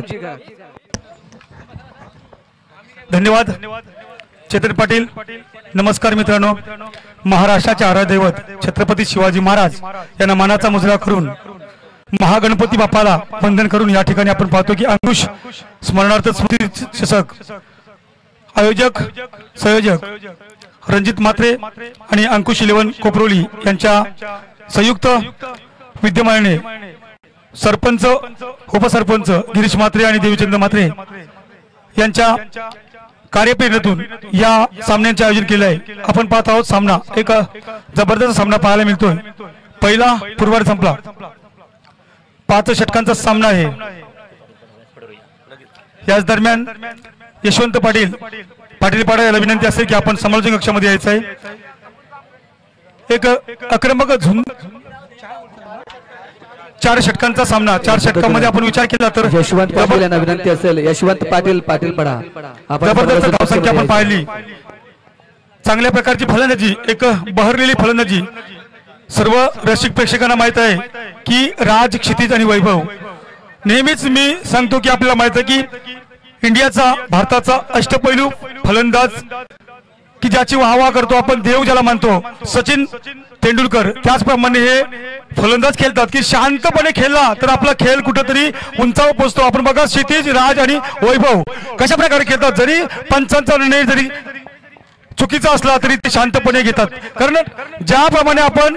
धन्यवाद चेतन पाटील. नमस्कार मित्रांनो. महाराष्ट्राचे आराध्यदैवत छत्रपती शिवाजी महाराज यांना मानाचा मुजरा करून महागणपती बाप्पाला वंदन करून या ठिकाणी आपण पाहतो की अंकुश स्मरणार्थ स्मृती चषक आयोजक संयोजक रणजित मात्रे आणि अंकुश इलेव्हन कोपरोली यांच्या संयुक्त विद्यमाने सरपंच उपसरपंच गिरीश मात्रे आणि देवीचंद्र मात्रे यांच्या कार्यप्रेरणेतून या सामन्यांचे आयोजन केले आहे. आपण पाहत आहोत सामना एक जबरदस्त सामना पाहायला मिळतोय. पहिला पूर्वार्ध संपला. पाच षटकांचा सामना आहे. याच दरम्यान यशवंत पाटील पाटील पाडा याला विनंती असेल की आपण समालोचन कक्षामध्ये यायचं आहे. एक आक्रमक झुंज चार षटकांचा सामना. चार षटकांमध्ये आपण विचार केला तर यशवंत पाटील यांना विनंती असेल. यशवंत पाटील पाटील पडा. जबरदस्त धावसंख्या आपण पाहिली. चांगल्या प्रकारची फलंदाजी, एक बहरलेली फलंदाजी. सर्व रसिक प्रेक्षकांना माहित आहे की राज, क्षितिज आणि वैभव नेहमीच मी सांगतो की आपल्याला माहित आहे की इंडियाचा भारताचा अष्टपैलू फलंदाज की ज्याची वाहवा करतो आपण, देव ज्याला मानतो, सचिन तेंडुलकर. त्याचप्रमाणे हे फलंदाज खेळतात की शांतपणे खेळला तर आपला खेळ कुठेतरी उंचावर पोहोचतो. आपण बघा क्षितिज, राज आणि वैभव कशा प्रकारे खेळतात. जरी पंचांचा निर्णय जरी चुकीचा असला तरी ते शांतपणे घेतात. कारण ज्याप्रमाणे आपण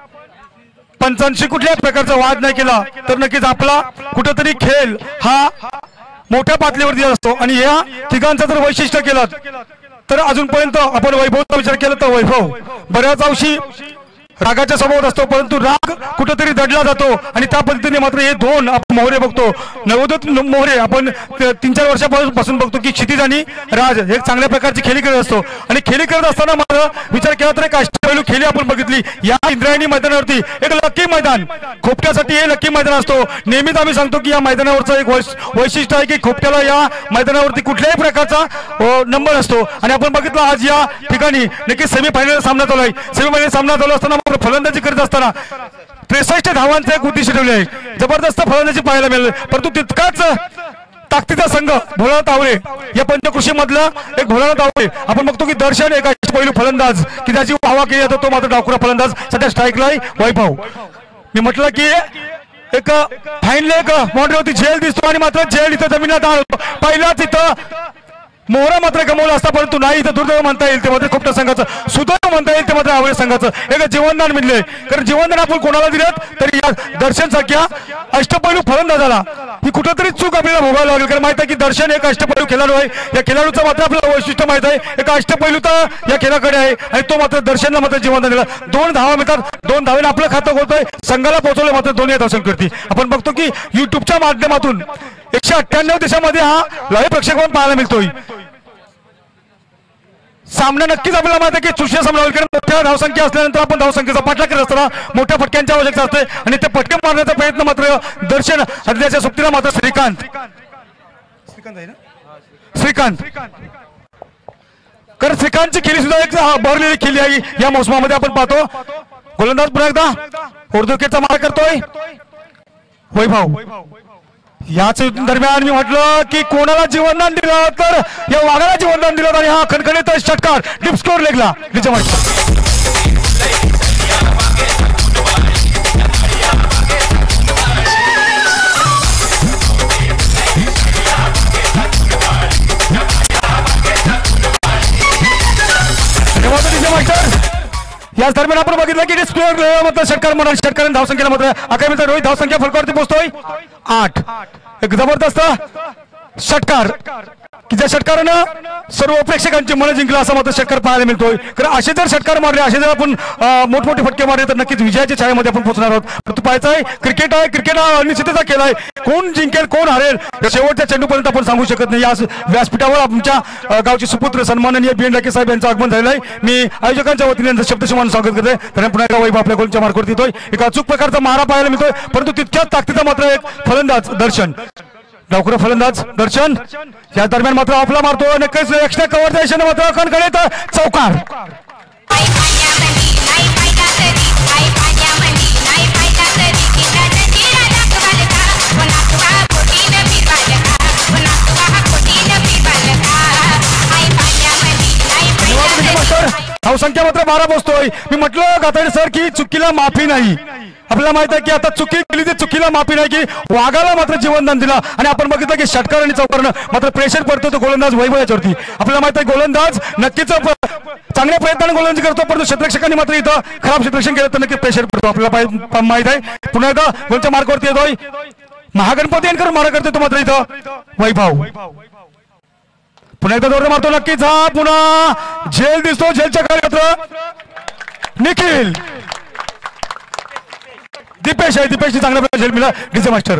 पंचांशी कुठल्याच प्रकारचा वाद नाही केला तर नक्कीच आपला कुठेतरी खेळ हा मोठ्या पातळीवरती असतो. आणि या ठिकाणचं जर वैशिष्ट्य केलं तर अजूनपर्यंत आपण वैभवचा विचार केला तर वैभव बऱ्याच अंशी रागाच्या स्वभावात असतो, परंतु राग कुठेतरी दडला जातो. आणि त्या पद्धतीने मात्र हे दोन आपण मोहरे बघतो. नवोदित मोहरे आपण तीन चार वर्षापासून बघतो की क्षितिज आणि राज हे चांगल्या प्रकारची खेळी करत असतो. आणि खेळी करत असताना मात्र विचार केला तर एक अष्टपैलू खेळी आपण बघितली. या इंद्रायणी मैदानावरती एक लकी मैदान, खोपट्यासाठी हे लकी मैदान असतो. नेहमीच आम्ही सांगतो की या मैदानावरचं एक वैशिष्ट्य आहे की खोपट्याला या मैदानावरती कुठल्याही प्रकारचा नंबर असतो. आणि आपण बघितलं आज या ठिकाणी नक्की सेमीफायनल सामना चालू आहे. सेमीफायनल सामना चालू असताना फलंदाजी करत असताना त्रेसष्ट धावांचे एक उद्दिष्ट ठेवले आहे. जबरदस्त फलंदाजी पाहायला मिळाली, परंतु तितकाच ताकदीचा संघ भोळा तावरे या पंचकृषी मधला एक भोळा तावरे आपण बघतो की दर्शन एक पहिलू फलंदाज की त्याची वाहवा केली जातो, तो मात्र डाकुरा फलंदाज सध्या स्ट्राईकला वैभव. मी म्हटलं की एक फाईन लेग बाउंड्रीवरती झेल दिसतो आणि मात्र झेल इथं जमिनीत होतो. पहिलाच इथं मोहरा मात्र गमवला असता, परंतु नाही इथं दुर्दैव म्हणता येईल ते मात्र खोपटा संघाचं, सुदैव म्हणता येईल ते मात्र आवळे संघाचं एक जीवनदान मिळले. कारण जीवनदान आपण कोणाला दिलं तरी या दर्शन सारख्या अष्टपैलू फलंदाजाला ही कुठेतरी चूक आपल्याला भोगायला लागेल. कारण माहित आहे की दर्शन एक अष्टपैलू खेळाडू आहे. या खेळाडूचं मात्र आपल्याला वैशिष्ट्य माहित आहे, एक अष्टपैलूता या खेळाकडे आहे आणि तो मात्र दर्शनला मात्र जीवनदान दिला. दोन धावा मिळतात, दोन धावेने आपलं खातं होतंय, संघाला पोहोचवलं मात्र दोन्ही दर्शन करते. आपण बघतो की युट्यूबच्या माध्यमातून एकशे अठ्ठ्याण्णव देशामध्ये हा लाईव्ह प्रक्षेपण पाहायला मिळतोय. सामना नक्कीच आपल्याला माहिती आहे की चुष्य सामना होईल, कारण मोठ्या धावसंख्या असल्यानंतर आपण धावसंख्येचा पाठलाग करत असताना मोठ्या फटक्यांची आवश्यकता असते आणि ते फटके मारण्याचा प्रयत्न मात्र दर्शन आणि त्याच्या सोबतीला मात्र श्रीकांत श्रीकांत आहे ना श्रीकांत कारण श्रीकांतची खेळी सुद्धा एक भरलेली खेळी आहे या मोसमामध्ये. आपण पाहतो गोलंदाज पुन्हा एकदा उर्दुकेचा मार करतोय वैभव. याच दरम्यान मी म्हटलं की कोणाला जीवनदान दिलं तर या वाघाला जीवनदान दिलं आणि हा खणखणीत षटकार डीप स्कोर लेगला याच दरम्यान आपण बघितलं की स्कोअर मात्र षटकार म्हणून षटकार धावसंख्येला मात्र अकरा मिनिटात रोहित धावसंख्या फलकावरती पोहोचतोय आठ. एक जबरदस्त षटकार की ज्या षटकारानं सर्व प्रेक्षकांची मन जिंकलं असा मात्र षटकार पाहायला मिळतोय. कारण असे जर षटकार मारले असे जर आपण मोठमोठे फटके मारले तर नक्कीच विजयाच्या छायेमध्ये आपण पोहोचणार आहोत. परंतु पाहायचं आहे क्रिकेट आहे, क्रिकेट हा अनिश्चितता केलाय. कोण जिंकेल कोण हरेल शेवटच्या चेंडूपर्यंत आपण सांगू शकत नाही. या व्यासपीठावर आमच्या गावचे सुपुत्र सन्माननीय बी एन डाके साहेब यांचं आगमन झालेलं आहे. मी आयोजकांच्या वतीने यांचं शब्दशमान स्वागत करते. तर पुन्हा एकदा वैभव आपल्या गोलच्या मार्कवरती येतोय. एक अचूक प्रकारचा मारा पाहायला मिळतोय. परंतु तितक्याच ताकदीचा मात्र एक फलंदाज दर्शन डावखुरा फलंदाज दर्शन या दरम्यान मात्र आपला मारतो. नक्कीच एक्स्ट्रा कव्हरच्या दिशेने मात्र कणकडे तर चौकार. धावसंख्या मात्र बारा पोहोचतोय. मी म्हटलं गाताडे सर की चुकीला माफी नाही. आपल्याला माहित आहे की आता चुकी केली ती चुकीला माफी नाही की वाघाला मात्र जीवनदान दिलं. आणि आपण बघितलं की षटकार आणि चौकारनं मात्र प्रेशर पडतो तो गोलंदाज वैभव याच्यावरती. आपल्याला माहित आहे गोलंदाज नक्कीच चांगल्या प्रयत्नाने गोलंदाजी करतो परंतु क्षेत्ररक्षकांनी मात्र इथं खराब क्षेत्ररक्षण केलं तर नक्कीच प्रेशर पडतो. आपल्याला माहित आहे. पुन्हा एकदा गोलच्या मार्कवरती येतोय महागणपती यांकर मारा करतोय तो मात्र इथं वैभव. पुन्हा एकदा जोर मारतो नक्कीच. हा पुन्हा झेल दिसतो. झेलच्या कार्यक्रम निखिल दीपेश आहे. दीपेशची चांगल्या प्रकारे झेल मिळाला. डीजे मास्टर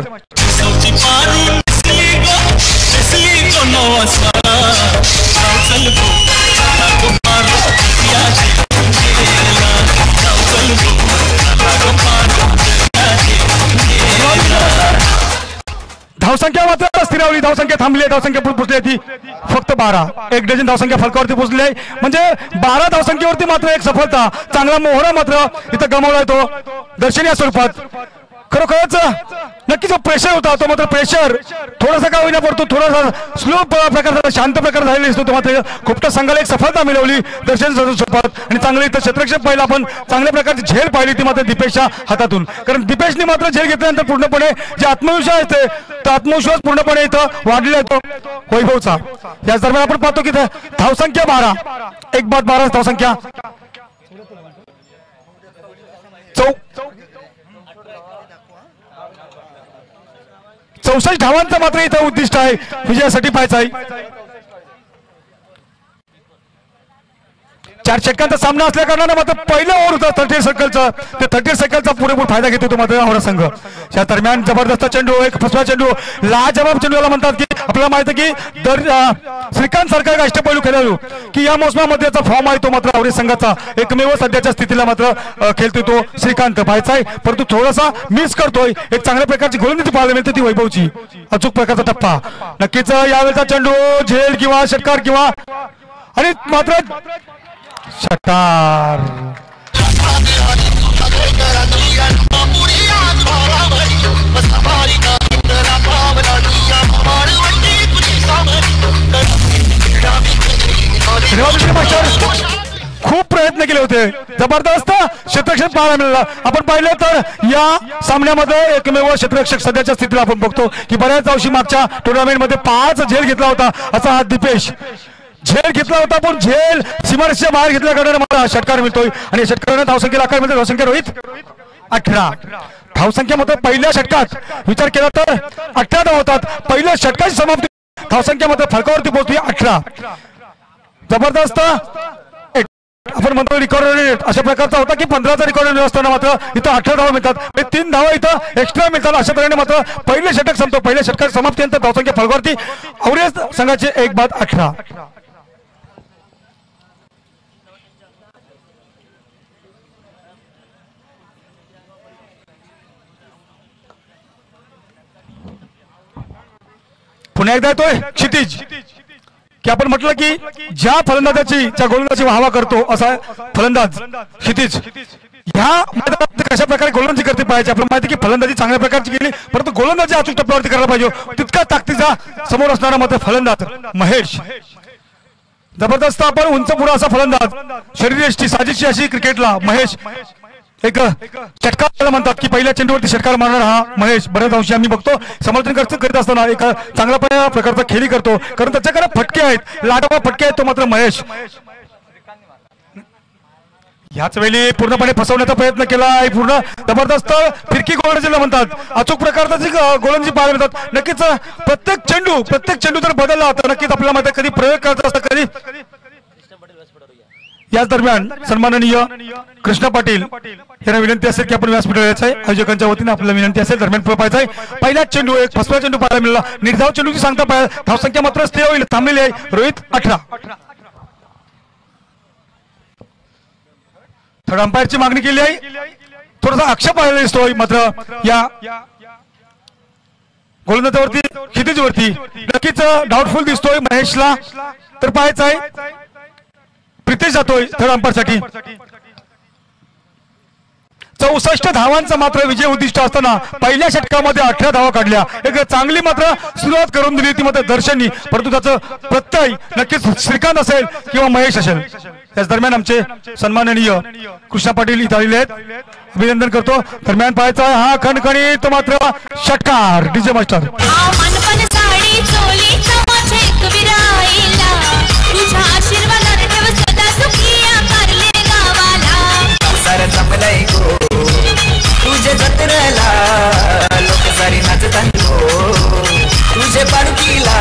धावसंख्या मात्र स्थिरावली. धावसंख्या थांबली. धावसंख्या पुढे पोहोचली ती फक्त बारा. एक डझन धावसंख्या फलकावरती पोहोचली आहे. म्हणजे बारा धावसंख्येवरती मात्र एक सफलता चांगला मोहरा मात्र इथं गमावलाय तो दर्शनीय स्वरूपात. खरोखरच नक्कीच जो प्रेशर होता तो मात्र प्रेशर थोडासा का होईना पडतो. थोडासा स्लो प्रकार शांत प्रकार झालेला दिसतो. तो मात्र खूपच संघाला एक सफलता मिळवली दर्शनीय स्वरूपात. आणि चांगलं इथं क्षेत्ररक्षक पाहिलं आपण चांगल्या प्रकारची झेल पाहिली ती मात्र दीपेशच्या हातातून. कारण दीपेशने मात्र झेल घेतल्यानंतर पूर्णपणे जे आत्मविश्वास असते तो आत्मविश्वास पूर्णपणे इथं वाढलेला येतो वैभवचा. याच दरम्यान आपण पाहतो की धावसंख्या बारा. एक बाद बारा धावसंख्या. चौ चौसष्ट धावांचं मात्र इथं उद्दिष्ट आहे विजयासाठी पाहायचं आहे. चार षटकांचा सामना असल्या कारणाने मात्र पहिलं ओव्हर होतं थर्टी सर्कलचा. ते थर्टी सर्कलचा पुरेपूर फायदा घेतो तो मात्र आवडा संघ. या दरम्यान जबरदस्त चेंडू एक फसवा चेंडू लाजवाब चेंडूला म्हणतात की आपल्याला माहिती आहे की दर श्रीकांत सारखा एक अष्टपैलू खेळाडू की या मोसमामध्ये याचा फॉर्म आहे तो मात्र आवडे संघाचा एकमेव सध्याच्या स्थितीला मात्र खेळतोय तो श्रीकांत पाहायचा आहे. परंतु थोडासा मिस करतोय. एक चांगल्या प्रकारची गोलंदाजी पाहायला मिळते ती वैभवची. अचूक प्रकारचा टप्पा. नक्कीच यावेळेचा चेंडू झेल किंवा षटकार किंवा आणि मात्र षटकार. खूप प्रयत्न केले होते. जबरदस्त क्षेत्ररक्षक पाहायला मिळाला. आपण पाहिलं तर या सामन्यामध्ये एकमेव क्षेत्ररक्षक सध्याच्या स्थितीला आपण बघतो की बऱ्याच वर्षी मागच्या टुर्नामेंटमध्ये पाच झेल घेतला होता असा हा दीपेश. झेल घेतला होता पण झेल सीमारेषेच्या बाहेर घेतल्या कारणाने मला षटकार मिळतोय. आणि षटकाराने धावसंख्येला आकार मिळते. धावसंख्या रोहित अठरा. धावसंख्या मात्र पहिल्या षटकात विचार केला तर अठरा धाव होतात. पहिल्या षटकाची समाप्ती धावसंख्या मात्र फलकावरती पोहोचली अठरा. जबरदस्त आपण म्हणतो रिकॉर्ड रेट अशा प्रकारचा होता की पंधराचा रिकॉर्ड रेट असताना मात्र इथं अठरा धावा मिळतात. तीन धावा इथं एक्स्ट्रा मिळतात. अशा प्रकारे मात्र पहिले षटक संपतो. पहिल्या षटकात समाप्तीनंतर धावसंख्या फलकावरती औरेज संघाचे एक बाद अठरा. पुन्हा एकदा येतोय क्षितिज की आपण म्हटलं की ज्या फलंदाजाची ज्या गोलंदाजी वाहवा करतो असा फलंदाज क्षितिज ह्या मैदानात कशा प्रकारे गोलंदाजी करते पाहिजे. आपल्याला माहिती की फलंदाजी चांगल्या प्रकारची केली परंतु गोलंदाजी अचूक टप्प्यावरती करायला पाहिजे. तितका ताकदीचा समोर असणारा मात्र फलंदाज महेश. जबरदस्त आपण उंच पुढा असा फलंदाज शरीरयष्टी साजिशी अशी क्रिकेटला महेश. एक षटकार म्हणतात की पहिल्या चेंडूवरती षटकार मारणारा हा महेश. बऱ्याच अंशी आम्ही बघतो समर्थन करीत असताना एक चांगला प्रकारचा खेळी करतो कारण त्याच्याकडे फटके आहेत लाटावा फटके आहेत तो मात्र महेश. ह्याच वेळी पूर्णपणे फसवण्याचा प्रयत्न केला आहे. पूर्ण जबरदस्त फिरकी गोलंदाजीला म्हणतात, अचूक प्रकारचा जी गोलंदाजी पाहायला मिळतात. नक्कीच प्रत्येक चेंडू प्रत्येक चेंडू जर बदलला तर नक्कीच आपल्याला माहिती कधी प्रयोग करत असतं कधी. याच दरम्यान सन्माननीय कृष्णा पाटील यांना विनंती असेल की आपण व्यासपीठावर यायचं आहे. आयोजकांच्या वतीने आपल्याला विनंती असेल दरम्यान पाहायचं आहे. पहिलाच चेंडू एक फसवा चेंडू पाहायला मिळाला. निर्धाव चेंडूची सांगता पाहिजे धावसंख्या मात्र स्थिर होईल थांबलेली आहे. रोहित अठरा. थर्ड अंपायरची मागणी केली आहे. थोडासा आक्षेप आलेला दिसतोय मात्र या गोलंदाजावरती क्षितिजवरती नक्कीच डाऊटफुल दिसतोय महेशला. तर पाहायचं आहे प्रितेश जातोय थर्ड अंपायरसाठी. चौसष्ट धावांचा मात्र विजय उद्दिष्ट असताना पहिल्या षटकामध्ये अठरा धावा काढल्या. एक चांगली मात्र सुरुवात करून दिली ती मात्र दर्शनी, परंतु त्याचं प्रत्यय नक्कीच श्रीकांत असेल किंवा महेश असेल. त्याच दरम्यान आमचे सन्माननीय कृष्णा पाटील इथे आलेले आहेत, अभिनंदन करतो. दरम्यान पाहायचा हा खणखणी तो मात्र षटकार डीजे मास्टर. तुझे जत्रेला लोक सारी नाचतात हो, तुझे पालखीला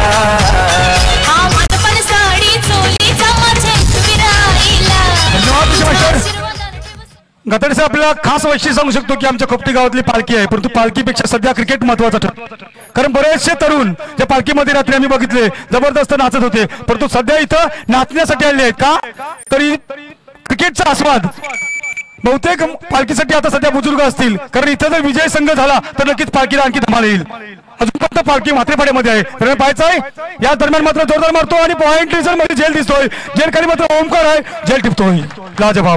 गतडीचं आपल्याला खास वैशिष्ट्य सांगू शकतो की आमच्या खोपटी गावातली पालखी आहे, परंतु पालखीपेक्षा सध्या क्रिकेट महत्वाचं ठरतं. कारण बरेचसे तरुण ज्या पालखीमध्ये रात्री आम्ही बघितले जबरदस्त नाचत होते, परंतु सध्या इथं नाचण्यासाठी आले आहेत का तरी क्रिकेटचा आस्वाद. बहुतेक पालखीसाठी आता सध्या बुजुर्ग असतील, कारण इथं जर विजय संघ झाला तर नक्कीच पालखीला आणखी धमाल येईल. अजून फक्त पालखी म्हात्रेपाड्यामध्ये आहे. तर पाहायचं आहे या दरम्यान मात्र जोरदार मारतो आणि पॉइंट रिझल्ट मध्ये झेल दिसतोय. झेल खाली मात्र ओमकार आहे, झेल टिपतोय. लाजबाब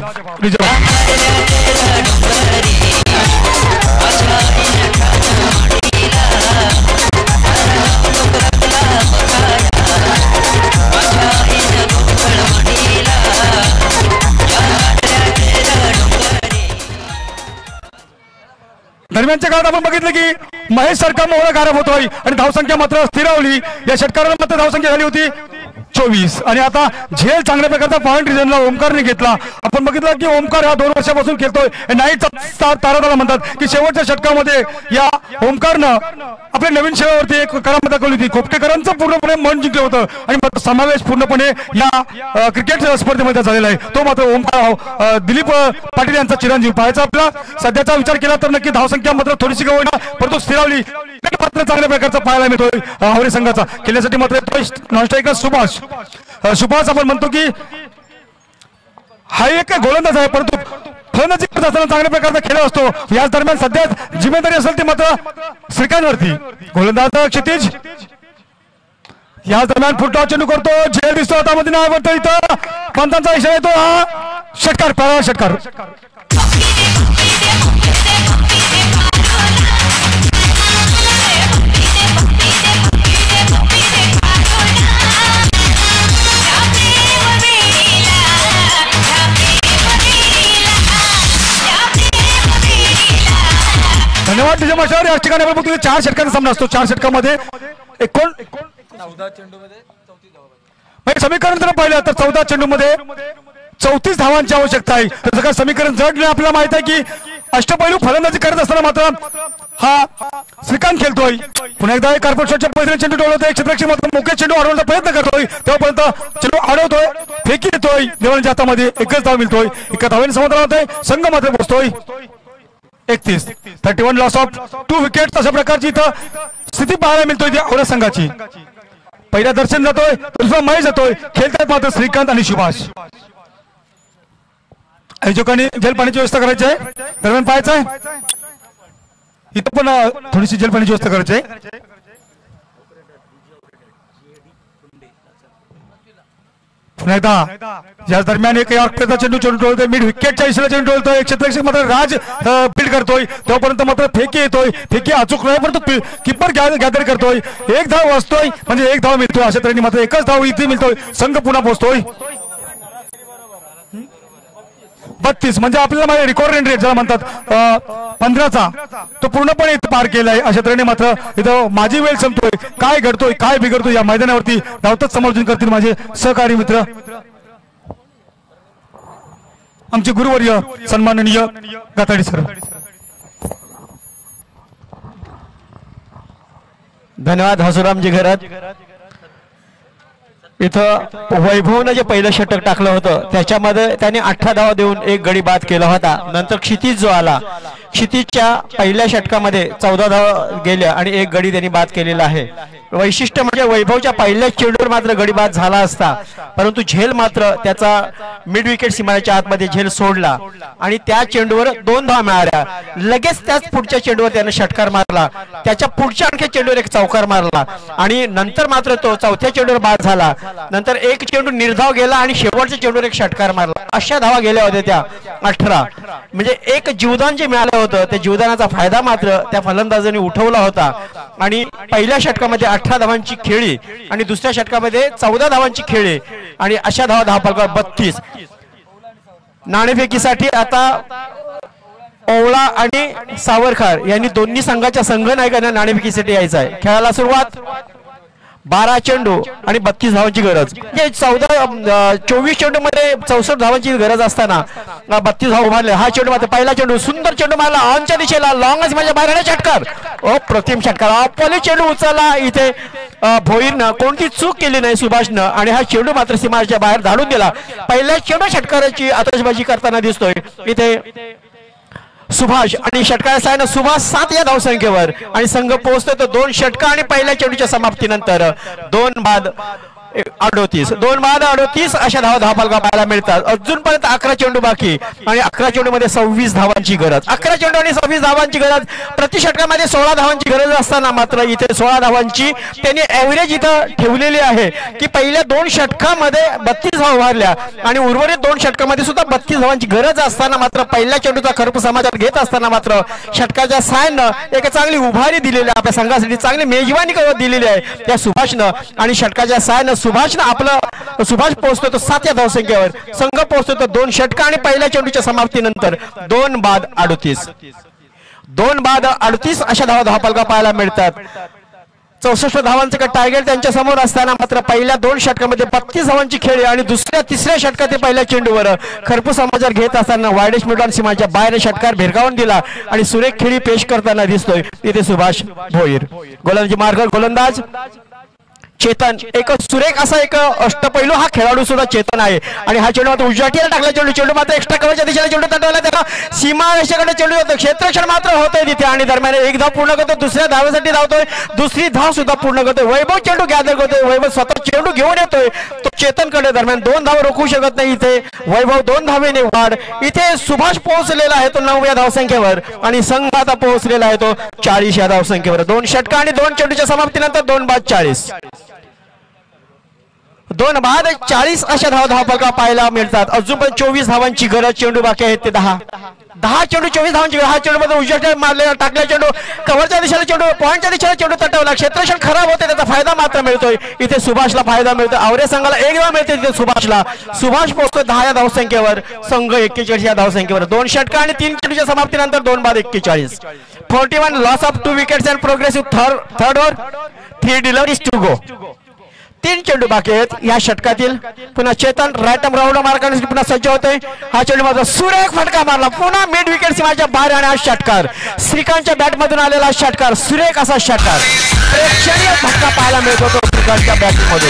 दरम्यानच्या काळात आपण बघितलं की महेश सारखा मोहळा गारब होतोय आणि धावसंख्या मात्र स्थिरावली. या षटकाराला मात्र धावसंख्या झाली होती चोवीस आणि आता झेल चांगल्या प्रकारचा पॉइंट रिझनला ओमकारने घेतला. आपण बघितलं की ओमकार हा दोन वर्षापासून खेळतोय. नाईटचा तारा त्याला म्हणतात की शेवटच्या षटकामध्ये या ओमकारनं आपल्या नवीन शहरावरती एक करामत दाखवली होती. खोपटेकरांचं पूर्णपणे मन जिंकलं होतं आणि समावेश पूर्णपणे या क्रिकेट स्पर्धेमध्ये झालेला आहे. तो मात्र ओमकार दिलीप पाटील यांचा चिरंजीव. पाहायचा आपला सध्याचा विचार केला तर नक्की धावसंख्या मात्र थोडीशी गवळणार परंतु स्थिरावली. मात्र चांगल्या प्रकारचा पाहायला मिळतोय हावरे संघाचा. खेळण्यासाठी मात्र नॉन स्ट्रायकर सुभाष सुभाष आपण म्हणतो की हा एक गोलंदाज आहे, परंतु फलंदाजी करत असताना चांगल्या प्रकारचा खेळ असतो. याच दरम्यान सध्या जिम्मेदारी असेल ती मात्र श्रीकांतवरती. गोलंदाज क्षितिज याच दरम्यान फुटबॉल चेंडू करतो, झेल दिसतो हातामध्ये नाही आवडतो. इथं पंतांचा इशारा येतो, हा षटकार पहिला षटकार. धन्यवाद डीजे मास्टर. या ठिकाणी आपण बघतो चार षटकांचा सामना असतो. चार षटकामध्ये एकोण चौदा चेंडू मध्ये समीकरण जर पाहिलं तर चौदा चेंडू मध्ये चौतीस धावांची आवश्यकता आहे. तसं काय समीकरण जड आपल्याला माहित आहे की अष्टपैलू फलंदाजी करत असताना मात्र हा श्रीकांत खेळतोय. पुन्हा एकदा कॉर्पोरेशनच्या पद्धतीने चेंडू डोलवतोय. क्षेत्ररक्षक मात्र मोके चेंडू अडवण्याचा प्रयत्न करतोय, तेव्हापर्यंत चेंडू अडवतोय, फेकी येतोय. देवांच्या हातामध्ये एकच धाव मिळतोय. एका धावेने समाधान होतोय. संघ मात्र पोहोचतोय एकतीस. Thirty one loss of two wicket. अशा प्रकारची इथं स्थिती पाहायला मिळतोय ती औरत संघाची. पहिला दर्शन जातोय, दुसरा महेश जातोय. खेळतात मात्र श्रीकांत आणि सुभाष. आयोजकांनी जलपाण्याची व्यवस्था करायची आहे. दरम्यान पाहायचं आहे इथं पण थोडीशी जलपाण्याची व्यवस्था करायची आहे. पुन्हा एकदा या दरम्यान एक चेंडू चेंडू टोळतोय. मिड विकेटच्या इशारा चेंडू टोळतोय. क्षेत्ररक्षक मात्र राज फील्ड करतोय, तोपर्यंत मात्र फेकी येतोय. फेकी अचूक नाही परंतु किपर गॅदर करतोय. एक धाव वाचतोय म्हणजे एक धाव मिळतोय. अशा तऱ्हेने मात्र एकच धाव इथे मिळतोय. संघ पुन्हा पोहोचतोय बत्तीस. म्हणजे आपल्याला रिकॉर्ड रन रेट ज्याला म्हणतात पंधराचा तो पूर्णपणे इथं पार केलाय. अशा तऱ्हेने मात्र इथं माझी वेळ संपतोय. काय घडतोय काय बिघडतोय या मैदानावरती धावतच समालोचन करतील माझे सहकारी मित्र. आमचे गुरुवर्य सन्माननीय गाताडे सर. धन्यवाद हसुरामजी घरात. इथं वैभवनं जे पहिलं षटक टाकलं होतं त्याच्यामध्ये त्याने अठरा धावा देऊन एक गडी बाद केला होता. नंतर क्षितिज जो आला, क्षितिजच्या पहिल्या षटकामध्ये चौदा धावा गेल्या आणि एक गडी त्यांनी बाद केलेला आहे. वैशिष्ट्य म्हणजे वैभवच्या पहिल्या चेंडूवर मात्र गडी बाद झाला असता, परंतु झेल मात्र त्याचा मिड विकेट सीमाच्या आतमध्ये झेल सोडला आणि त्या चेंडूवर दोन धावा मिळाल्या. लगेच त्याच पुढच्या चेंडूवर त्याने षटकार मारला, त्याच्या पुढच्या आणखी चेंडूवर एक चौकार मारला आणि नंतर मात्र तो चौथ्या चेंडूवर बाद झाला. नंतर एक चेंडू निर्धाव गेला आणि शेवटच्या चेंडूवर एक षटकार मारला. अशा धावा गेल्या होत्या त्या अठरा. म्हणजे एक जीवदान जे मिळालं होतं त्या जीवदानाचा फायदा मात्र त्या फलंदाजांनी उठवला होता आणि पहिल्या षटकामध्ये अठरा धावांची खेळी आणि दुसऱ्या षटकामध्ये चौदा धावांची खेळी आणि अशा धावा धावफलकावर बत्तीस. नाणेफेकीसाठी आता ओवळा आणि सावरकर यांनी दोन्ही संघाच्या संघ नायकांना नाणेफेकीसाठी यायचं आहे. खेळाला सुरुवात. बारा चेंडू आणि बत्तीस धावांची गरज. म्हणजे चौदा चोवीस चेंडू मध्ये चौसष्ट धावांची गरज असताना बत्तीस धावा उभारले. हा चेंडू मात्र पहिला चेंडू सुंदर चेंडू मारला ऑनच्या दिशेला, लॉंगच म्हणजे बाहेर षटकार. ओ प्रतिम षटकार. आपले चेंडू उचलला इथे भोईरनं, कोणती चूक केली नाही सुभाषनं आणि हा चेंडू मात्र सीमाच्या बाहेर धाडून दिला. पहिल्या चेंडू षटकाराची आतषबाजी करताना दिसतोय इथे सुभाष आणि षटकार सायनं सुभाष सात या धावसंख्येवर आणि संघ पोहोचतोय तो दोन षटका आणि पहिल्या चेंडूच्या समाप्तीनंतर दोन बाद अडोतीस दोन बाद अडोतीस अशा धावा धावफलका पाहायला मिळतात. अजूनपर्यंत अकरा चेंडू बाकी आणि अकरा चेंडू मध्ये सव्वीस धावांची गरज. अकरा चेंडू आणि सव्वीस धावांची गरज. प्रति षटकामध्ये सोळा धावांची गरज असताना मात्र इथे सोळा धावांची त्यांनी ऍव्हरेज इथं ठेवलेली आहे की पहिल्या दोन षटकामध्ये बत्तीस धावा उभारल्या आणि उर्वरित दोन षटकामध्ये सुद्धा बत्तीस धावांची गरज असताना मात्र पहिल्या चेंडूचा खर्प समाचार घेत असताना मात्र षटकाच्या सायनं एक चांगली उभारी दिलेली आपल्या संघासाठी, चांगली मेजवानी दिलेली आहे त्या सुभाषनं आणि षटकाच्या सायनं सुभाषनं आपलं सुभाष पोहोचतो तो सात या धावसंख्येवर. संघ पोहोचतो तो दोन षटका आणि पहिल्या चेंडूच्या समाप्तीनंतर दोन बाद अडतीस दोन बाद अडतीस अशा धावा धावफलका पाहायला मिळतात. चौसष्ट धावांचं टार्गेट त्यांच्या समोर असताना मात्र पहिल्या दोन षटकामध्ये बत्तीस धावांची खेळी आणि दुसऱ्या तिसऱ्या षटकात पहिल्या चेंडूवर खरपूस समाचार घेत असताना वायडेश मिडॉन सीमाच्या बाहेर षटकार भिरकावून दिला आणि सुरेख खेळी पेश करताना दिसतोय इथे सुभाष भोईर. गोलंदाजी मार्ग गोलंदाज चेतन. एक सुरेख असा एक अष्टपैलू हा खेळाडू सुद्धा चेतन आहे आणि हा चेंडू मात्र उजव्या टाकला. चेंडू चेंडू मात्र एक्स्ट्रा कव्हरच्या दिशेला चेंडू तटवला, त्याला सीमा रेषेकडे चेंडू होतो. क्षेत्ररक्षण मात्र होतोय तिथे आणि दरम्यान एक धाव पूर्ण करतो, दुसऱ्या धावेसाठी धावतोय, दुसरी धाव सुद्धा पूर्ण करतोय. वैभव चेंडू गॅदर करतोय, वैभव स्वतः चेंडू घेऊन येतोय तो चेतनकडे. दरम्यान दोन धाव रोखू शकत नाही इथे वैभव, दोन धावेने वाढ. इथे सुभाष पोहोचलेला आहे तो नवव्या धावसंख्येवर आणि संघ आता पोहोचलेला आहे तो चाळीस या धावसंख्येवर. दोन षटका आणि दोन चेंडूच्या समाप्तीनंतर दोन बाद चाळीस दोन बाद चाळीस अशा धाव धावफलका पाहायला मिळतात. अजून पण चोवीस धावांची गरज. चेंडू बाकी आहेत ते दहा दहा चेंडू चोवीस धावांची. हा चेंडू मध्ये उजव्या मारलेला टाकला चेंडू कव्हरच्या दिशेला चेंडू पॉईंटच्या दिशेला चेंडू तटवला. क्षेत्ररक्षण खराब होते, त्याचा फायदा मात्र मिळतोय इथे सुभाषला फायदा मिळतोय. आवरे संघाला एक धाव मिळते तिथे सुभाषला. सुभाष पोहोचतोय दहा या धावसंख्येवर, संघ एक्केचाळीस या धावसंख्येवर. दोन षटका आणि तीन चेंडूच्या समाप्तीनंतर दोन बाद एक्केचाळीस. Forty one loss of two wickets and progressive third third over three deliveries to go. तीन चेंडू बाकी आहेत या षटकातील. पुन्हा चेतन राईट आर्म राऊंड मारण्यासाठी पुन्हा सज्ज होतोय. हा चेंडू माझा सुरेख फटका मारला पुन्हा मिड विकेट सीमाच्या बाहेर आणि हा षटकार श्रीकांतच्या बॅट मधून आलेला षटकार, सुरेख असा षटकार, प्रेक्षणीय फटका पाहायला मिळतो तो श्रीकांतच्या बॅट मधून.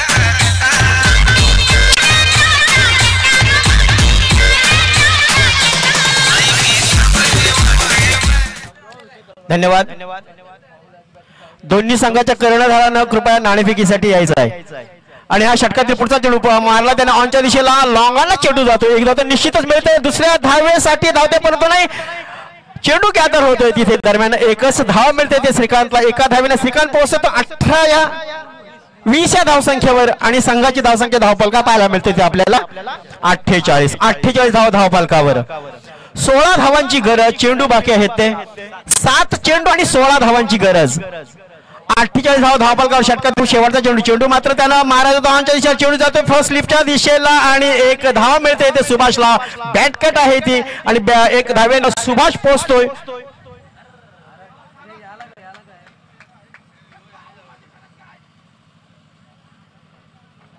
धन्यवाद. दोन्ही संघाच्या कर्णधारानं कृपया नाणेफेकीसाठी यायचं आहे आणि हा षटकातील पुढचा चेंडू मारला त्याने ऑनच्या दिशेला, लॉंगाला चेंडू जातो. एकदा तर निश्चितच मिळते, दुसऱ्या धावेसाठी धावते परंतु नाही चेंडू गॅदर होतोय तिथे. दरम्यान एकच धाव मिळते ते श्रीकांतला. एका धावेने श्रीकांत पोहोचतो अठरा या वीस या धावसंख्येवर आणि संघाची धावसंख्या धावफलका पाहायला मिळते ते आपल्याला अठ्ठेचाळीस अठ्ठेचाळीस धाव धावफलकावर. सोळा धावांची गरज. चेंडू बाकी आहेत ते सात चेंडू आणि सोळा धावांची गरज. अठ्ठेचाळीस धाव धावफलकावर षटकात शेवटचा चेंडू. चेंडू मात्र त्याला मारायचा धावांच्या दिशेला चेंडू जातोय फर्स्ट स्लिपच्या दिशेला आणि एक धाव मिळते ते सुभाषला. बॅटकट आहे ती आणि एक धावेनं सुभाष पोहोचतोय.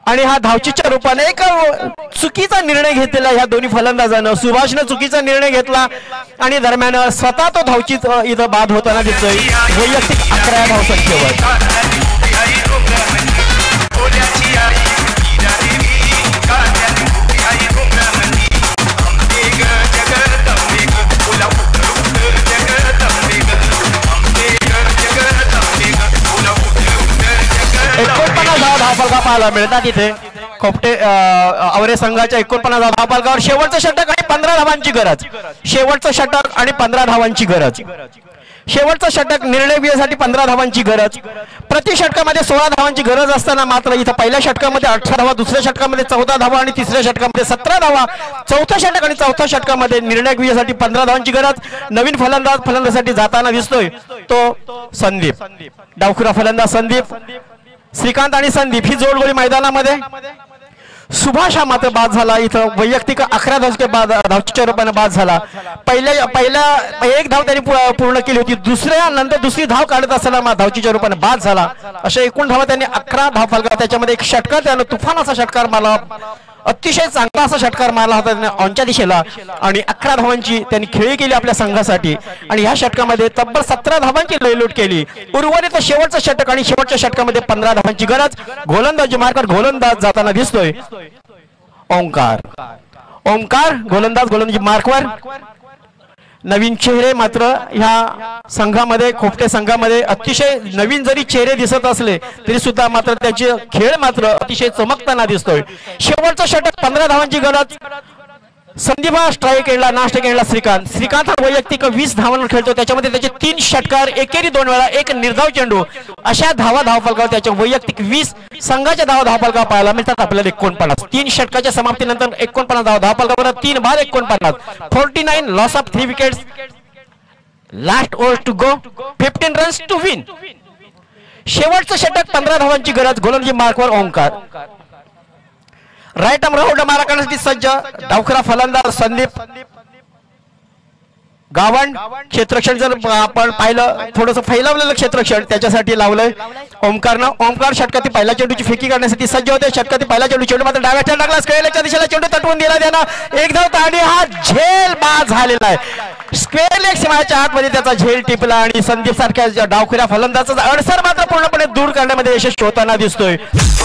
आणि हा धावचीच्या रूपाने एक चुकीचा निर्णय घेतलेला ह्या दोन्ही फलंदाजानं. सुभाषनं चुकीचा निर्णय घेतला आणि दरम्यान स्वतः तो धावचीत इथं बाद होताना दिसतोय वैयक्तिक अकरा धावसंख्येवर. एकोणपन्नास धावा धावफलका पाहायला मिळतात इथे खोपटे आवरे संघाच्या एकोणपन्नास धावफलकावर. शेवटचं षटक आणि पंधरा धावांची गरज. शेवटचं षटक आणि पंधरा धावांची गरज. शेवटचं षटक निर्णयसाठी पंधरा धावांची गरज. प्रति षटकामध्ये सोळा धावांची गरज असताना मात्र इथं पहिल्या षटकामध्ये अठरा धावा, दुसऱ्या षटकामध्ये चौदा धावा आणि तिसऱ्या षटकामध्ये सतरा धावा. चौथ्या षटक आणि चौथ्या षटकामध्ये निर्णायक विजयासाठी पंधरा धावांची गरज. नवीन फलंदाज फलंदाजासाठी जाताना दिसतोय तो संदीप. डावखुरा फलंदाज संदीप. श्रीकांत आणि संदीप ही जोडगोळी मैदानामध्ये. सुभाष हा मात्र बाद झाला इथं वैयक्तिक अकरा धावचे बाद धावच्या रूपाने बाद झाला. पहिल्या पहिल्या एक धाव त्यांनी पूर्ण केली होती. दुसऱ्या नंतर दुसरी धाव काढत असताना धावचीच्या रूपाने बाद झाला. अशा एकूण धावा त्यांनी अकरा धाव फलका. त्याच्यामध्ये एक षटकार त्यानं तुफान असा षटकार मारला. अतिशय चांगला असा षटकार मारला होता त्याने ऑनच्या दिशेला आणि अकरा धावांची त्यांनी खेळी केली आपल्या संघासाठी. आणि ह्या षटकामध्ये तब्बल सतरा धावांची लयलूट केली. उर्वरित शेवटचं षटक आणि शेवटच्या षटकामध्ये पंधरा धावांची गरज. गोलंदाजी मार्कर गोलंदाज जाताना दिसतोय ओंकार. ओंकार गोलंदाज गोलंदाजी मार्कवर. नवीन चेहरे मात्र ह्या संघामध्ये खोपटे संघामध्ये अतिशय नवीन जरी चेहरे दिसत असले तरी सुद्धा मात्र त्याचे खेळ मात्र अतिशय चमकताना दिसतोय. शेवटचं षटक पंधरा धावांची गरज. संदीप हा स्ट्राईक एंडला नाश्ट एंडला श्रीकांत. श्रीकांत हा वैयक्तिक वीस धावांवर खेळतो. त्याच्यामध्ये त्याचे तीन षटकार एकेरी दोन वेळा एक निर्धाव चेंडू अशा धावा धावफलकावर त्याच्या वैयक्तिक वीस संघाच्या धावा धावफलका पाहायला मिळतात आपल्याला एकोणपन्नास. तीन षटकाच्या समाप्तीनंतर एकोणपन्नास धावा धावफलकावर तीन बार एकोणपन्नास. Forty nine loss of three wickets. Last over to go. Fifteen runs to win. शेवटचं षटक पंधरा धावांची गरज. गोलंदाजी मार्कवर ओंकार. राईट आर्म राऊंड मारा करण्यासाठी सज्ज डावखरा फलंदाज संदीप. गावंड क्षेत्रक्षण जर आपण पाहिलं थोडंसं फैलावलेलं क्षेत्रक्षण त्याच्यासाठी लावलंय ओमकारनं. ओमकार षटकातील पहिल्या चेंडूची फेकी करण्यासाठी सज्ज होते. षटकातील पहिला चेंडू चेंडू मात्र डाव्या टाकला. स्क्वेअरच्या दिशेला चेंडू तटवून दिला त्यानं एक धाव आणि हा झेल बाद झालेला आहे. स्क्वेअर लेग सीमाच्या आतमध्ये त्याचा झेल टिपला आणि संदीप सारख्या डावखऱ्या फलंदाजाचा अडसर मात्र पूर्णपणे दूर करण्यामध्ये यशस्वी होताना दिसतोय.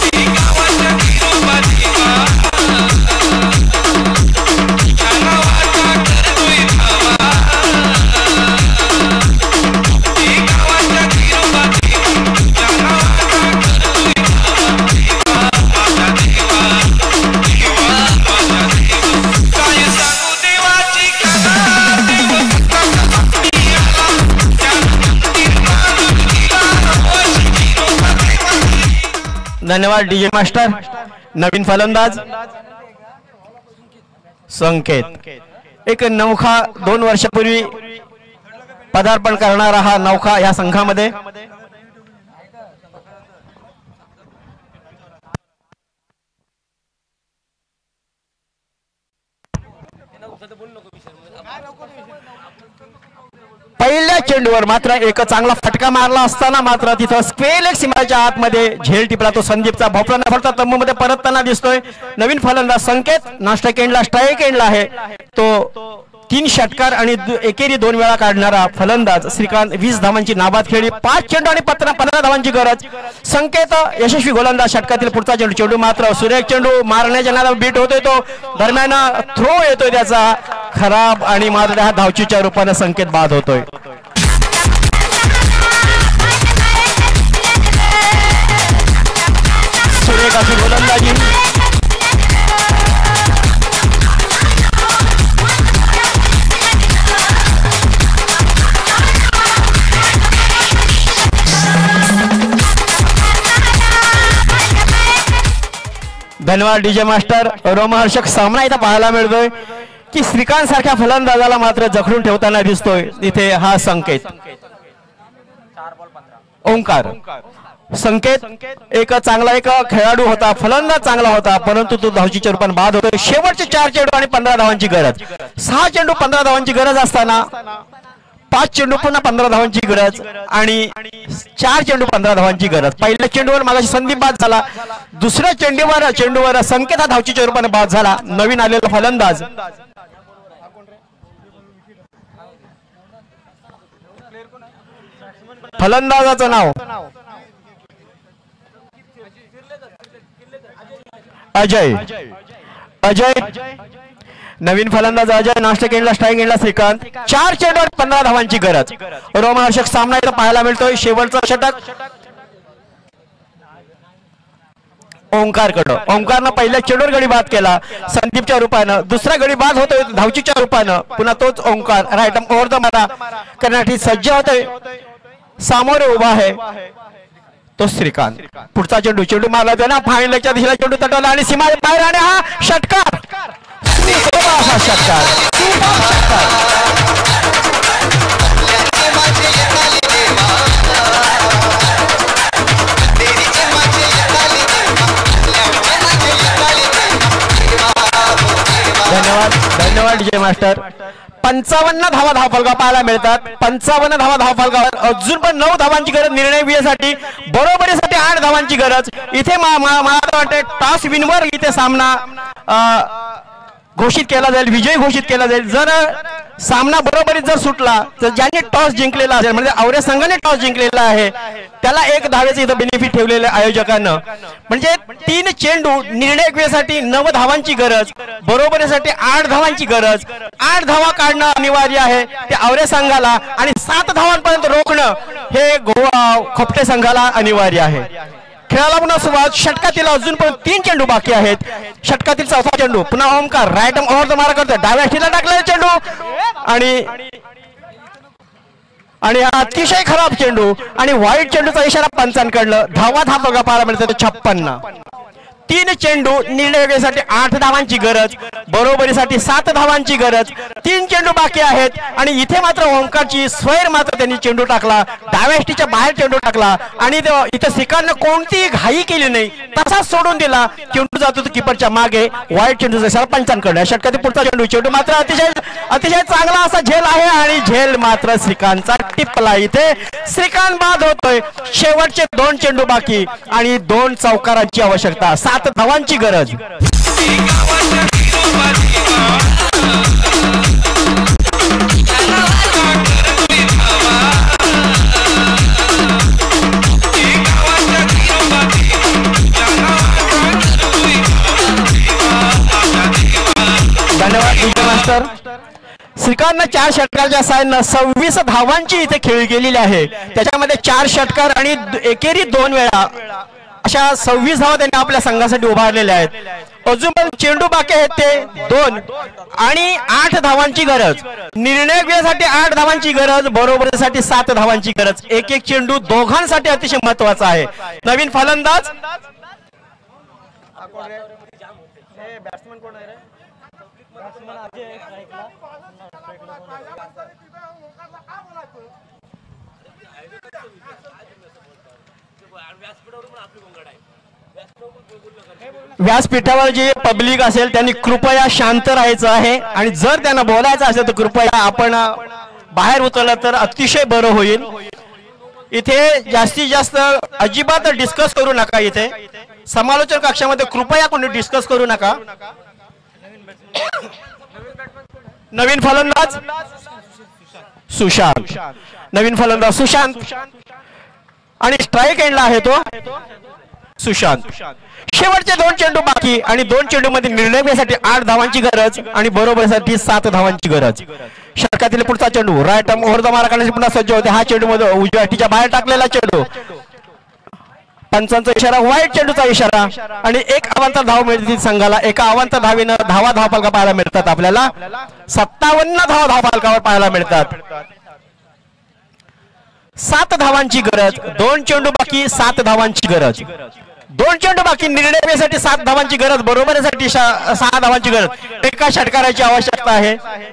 धन्यवाद डीजे मास्टर. नवीन फलंदाज संकेत. एक नौखा दोन वर्षापूर्वी पदार्पण करणारा हा नौखा या संघामध्ये. पहिल्या चेंडूवर मात्र एक चांगला फटका मारला असताना मात्र तिथं स्क्वेअर लेग सीमाच्या आतमध्ये झेल टिपला तो संदीपचा. भोपळा न फरता तंबूमध्ये परतताना दिसतोय. नवीन फलंदाज संकेत नाश्टक एंडला स्ट्राईक एंडला आहे तो. तीन षटकार आणि एकेरी दोन वेळा काढणारा फलंदाज श्रीकांत. वीस धावांची नाबाद खेळी. पाच चेंडू आणि पंधरा धावांची गरज. संकेत यशस्वी गोलंदाज. षटकातील पुढचा चेंडू चेंडू मात्र सुरेख चेंडू मारण्याच्या नादात बीट होतोय तो. दरम्यान थ्रो येतोय त्याचा खराब आणि मात्र हा धावचीच्या रूपाने संकेत बाद होतोय. सुरेख अशी गोलंदाजी. धन्यवाद डीजे मास्टर. रोमहर्षक सामना इथं पाहायला मिळतोय की श्रीकांत सारख्या फलंदाजाला मात्र जखडून ठेवताना दिसतोय इथे हा संकेत. ओंकार. संकेत एक चांगला एक खेळाडू होता, फलंदाज चांगला होता, परंतु तो धावचीच्या रूपाने बाद होतोय. शेवटचे चार चेंडू आणि पंधरा धावांची गरज. सहा चेंडू पंधरा धावांची गरज असताना पाच चेंडू पुन्हा पंधरा धावांची गरज आणि चार चेंडू पंधरा धावांची गरज. पहिल्या चेंडूवर मागाशी संदीप बाद झाला, दुसऱ्या चेंडूवर चेंडूवर संकेत हा धावचीच्या रूपाने बाद झाला. नवीन आलेला फलंदाज फलंदाजाचं नाव अजय. अजय नवीन फलंदाज अजय. नाश्ता केला, स्ट्राईक केला श्रीकांत. चार चेंडूवर पंधरा धावांची गरज. रोमहर्षक सामना इथं पाहायला मिळतोय. शेवटचं षटक ओंकार कडं. ओंकारनं पहिल्या चेंडूवर गडी बाद केला संदीपच्या रूपानं, दुसरा गडी बाद होतोय धावचीच्या रूपानं. पुन्हा तोच ओंकार राईट ओव्हर द मारा करण्यासाठी सज्ज होतोय. सामोरे उभा आहे तो श्रीकांत. पुढचा चेंडू चेंडू मारला त्याला फायनलच्या दिशेला चेंडू तटवला आणि सीमा बाहेर आणि हा षटकार असा षटकार धन्यवाद धन्यवाद जय मास्टर. पंचावन्न धावा धावफलका पाहायला मिळतात. पंचावन्न धावा धावफलकावर अजून पण नऊ धावांची गरज निर्णय विजयासाठी, बरोबरीसाठी आठ धावांची गरज. इथे मला वाटते टॉस विनवर इथे सामना घोषित केला जाईल, विजयी घोषित केला जाईल. जर सामना बरोबरीत जर सुटला तर ज्यांनी टॉस जिंकलेला असेल म्हणजे आवऱ्या संघाने टॉस जिंकलेला आहे त्याला एक धावेचं इथं बेनिफिट ठेवलेलं आयोजकांनं. म्हणजे तीन चेंडू निर्णय विजयासाठी नऊ धावांची गरज, बरोबरीसाठी आठ धावांची गरज. आठ धावा काढणं अनिवार्य आहे ते आवऱ्या संघाला आणि सात धावांपर्यंत रोखणं हे गोवा खोपटे संघाला अनिवार्य आहे. खेळाला पुन्हा सुरुवात. षटकातील अजून पण तीन चेंडू बाकी आहेत. षटकातील चौथा चेंडू पुन्हा ओमकार राईट ओव्हर द मारा करतोय. डाव्या हातीला टाकलेला चेंडू आणि आणि अतिशय खराब चेंडू आणि वाईट चेंडूचा इशारा पंचांकडलं. धावा धावा पाहायला मिळतो छप्पन्न. तीन चेंडू निर्णयासाठी आठ धावांची गरज, बरोबरीसाठी सात धावांची गरज. तीन चेंडू बाकी आहेत आणि इथे मात्र ओंकारची स्वैर मात्र त्यांनी चेंडू टाकला, डाव्याष्टीच्या बाहेर चेंडू टाकला आणि इथं श्रीकांतनं कोणतीही घाई केली नाही, तसाच सोडून दिला. चेंडू जातो तो किपरच्या मागे. वाईट चेंडूचा इशारा पंचांकडे. षटकातील पुढचा चेंडू चेंडू मात्र अतिशय अतिशय चांगला असा झेल आहे आणि झेल मात्र श्रीकांतचा टिपला. इथे श्रीकांत बाद होतोय. शेवटचे दोन चेंडू बाकी आणि दोन चौकारांची आवश्यकता, सात धावांची गरज. धन्यवाद विजय मास्टर. श्रीकांतनं चार षटकाच्या साहाय्यानं सव्वीस धावांची इथे खेळी केलेली आहे. त्याच्यामध्ये चार षटकार आणि एकेरी दोन वेळा अशा सव्वीस धावा त्यांनी आपल्या संघासाठी उभारलेल्या आहेत. अजून पण चेंडू बाकी आहेत ते दोन आणि आठ धावांची गरज. निर्णय वेळेसाठी आठ धावांची गरज, बरोबरीसाठी सात धावांची गरज. एक एक चेंडू दोघांसाठी अतिशय महत्वाचा आहे. नवीन फलंदाज व्यासपीठावर जे पब्लिक असेल त्यांनी कृपया शांत राहायचं आहे आणि जर त्यांना बोलायचं असेल तर कृपया आपण बाहेर उतरलं तर अतिशय बरं होईल. इथे जास्तीत जास्त अजिबात डिस्कस करू नका. इथे समालोचन कक्षामध्ये कृपया कोणी डिस्कस करू नका. नवीन फलंदाज सुशांत. नवीन फलंदाज सुशांत आणि स्ट्राईक एंडला आहे तो सुशांत. शेवटचे दोन चेंडू बाकी आणि दोन चेंडू मध्ये निर्णय घेण्यासाठी आठ धावांची गरज आणि बरोबरीसाठी सात धावांची गरज. षटकातील पुढचा चेंडू राईट आर्म ओव्हर द मारा करण्यासाठी पुन्हा सज्ज होते. हा चेंडू मध्ये उजव्या हातीच्या बाहेर टाकलेला चेंडू. पंचांचा इशारा, वाईट चेंडूचा इशारा आणि एक अवांतर धाव मिळतील संघाला. एका अवांतर धावीनं धावा धावफलका पाहायला मिळतात आपल्याला. सत्तावन्न धावा धावफलकावर पाहायला मिळतात. सात धावांची गरज, दोन चेंडू बाकी, सात धावांची गरज. दोन चेंडू बाकी, निर्णयासाठी सात धावांची गरज, बरोबरीसाठी सहा धावांची गरज. एका षटकाराची आवश्यकता आहे.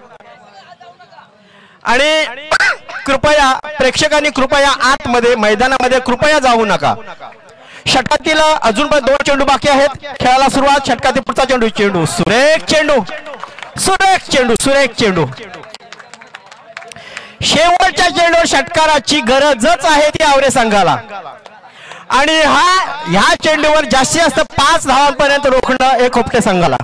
आणि कृपया प्रेक्षकांनी कृपया आतमध्ये मैदानामध्ये कृपया जाऊ नका. षटकातील अजून पण दोन चेंडू बाकी आहेत. खेळाला सुरुवात. षटकातील पुढचा चेंडू चेंडू सुरेख चेंडू सुरेख चेंडू सुरेख चेंडू. शेवटच्या चेंडूवर षटकाराची गरजच आहे ती आवरे संघाला आणि हा ह्या चेंडूवर जास्तीत जास्त पाच धावांपर्यंत रोखणं हे खोपटे संघाला.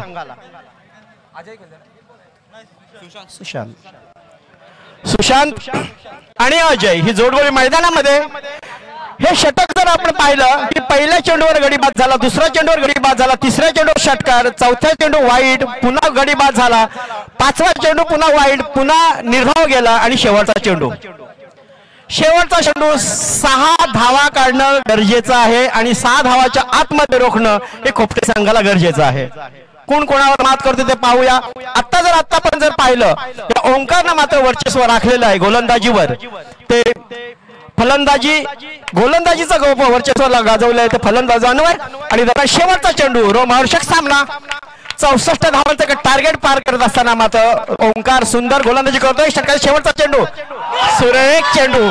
सुशांत सुशांत आणि अजय ही जोडगोळी मैदानामध्ये हे षटक जर आपण पाहिलं की पहिल्या चेंडूवर गडी बाद झाला, दुसऱ्या चेंडूवर गडी बाद झाला, तिसऱ्या चेंडूवर षटकार, चौथ्या चेंडू वाईट, पुन्हा गडी बाद झाला, पाचवा चेंडू पुन्हा वाईट, पुन्हा निर्धाव गेला आणि शेवटचा चेंडू शेवटचा चेंडू सहा धावा काढणं गरजेचं आहे आणि सहा धावाच्या आतमध्ये रोखणं हे खोपटे संघाला गरजेचं आहे. कोण कोणावर मात करतो ते पाहूया. आता जर आता पण जर पाहिलं तर ओंकारनं मात्र वर्चस्व राखलेलं आहे गोलंदाजीवर. ते फलंदाजी गोलंदाजीचं वर्चस्व गाजवलं आहे ते फलंदाजांवर आणि जरा शेवटचा चेंडू रोमहर्षक सामना चौसष्ट धावांचं टार्गेट पार करत असताना मात्र ओंकार सुंदर गोलंदाजी करतोय. षटकार शेवटचा चेंडू सुरेख चेंडू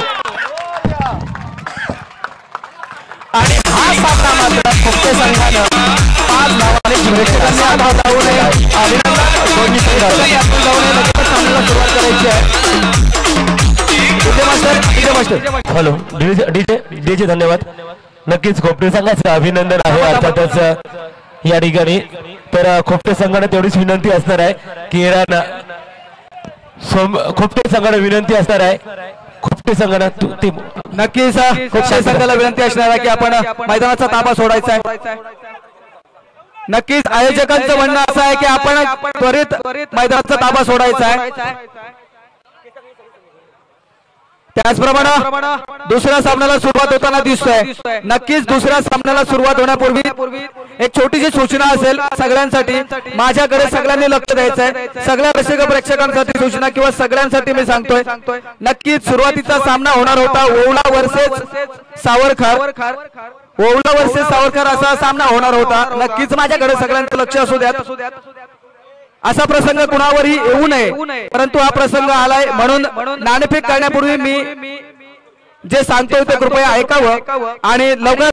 आणि हा सामना मात्र खोपटे संघानं पाच धावांनी जिंकला. सहा धाव धावून अभिनंदन दोन्ही सामन्याला सुरुवात करायची आहे. हॅलो डीजे डीजे धन्यवाद. नक्कीच खोपटे संघाचं अभिनंदन आहे अर्थातच या ठिकाणी. तर खोपटे संघाने तेवढीच विनंती असणार आहे की खोपटे संघाने विनंती असणार आहे खोपटे संघाने नक्कीच खोपटे संघाला विनंती असणार आहे की आपण मैदानाचा ताबा सोडायचा आहे. नक्कीच आयोजकांचं म्हणणं असं आहे की आपण त्वरित मैदानाचा ताबा सोडायचा आहे. त्याचप्रमाणे दुसऱ्या सामन्याला सुरुवात होताना दिसतोय. नक्कीच दुसऱ्या सामन्याला सुरुवात होण्यापूर्वी एक छोटीशी सूचना असेल सगळ्यांसाठी. माझ्याकडे सगळ्यांनी लक्ष द्यायचं आहे. सगळ्या रसिक प्रेक्षकांसाठी सूचना किंवा सगळ्यांसाठी मी सांगतोय. नक्कीच सुरुवातीचा सामना होणार होता ओवला वर्सेस सावरकर. ओवला वर्सेस सावरकर असा सामना होणार होता. नक्कीच माझ्याकडे सगळ्यांचं लक्ष असू द्या. असा प्रसंग कुणावरही येऊ नये परंतु हा प्रसंग आलाय म्हणून नाणेफेक करण्यापूर्वी मी जे सांगतोय ते कृपया ऐकावं आणि लवकर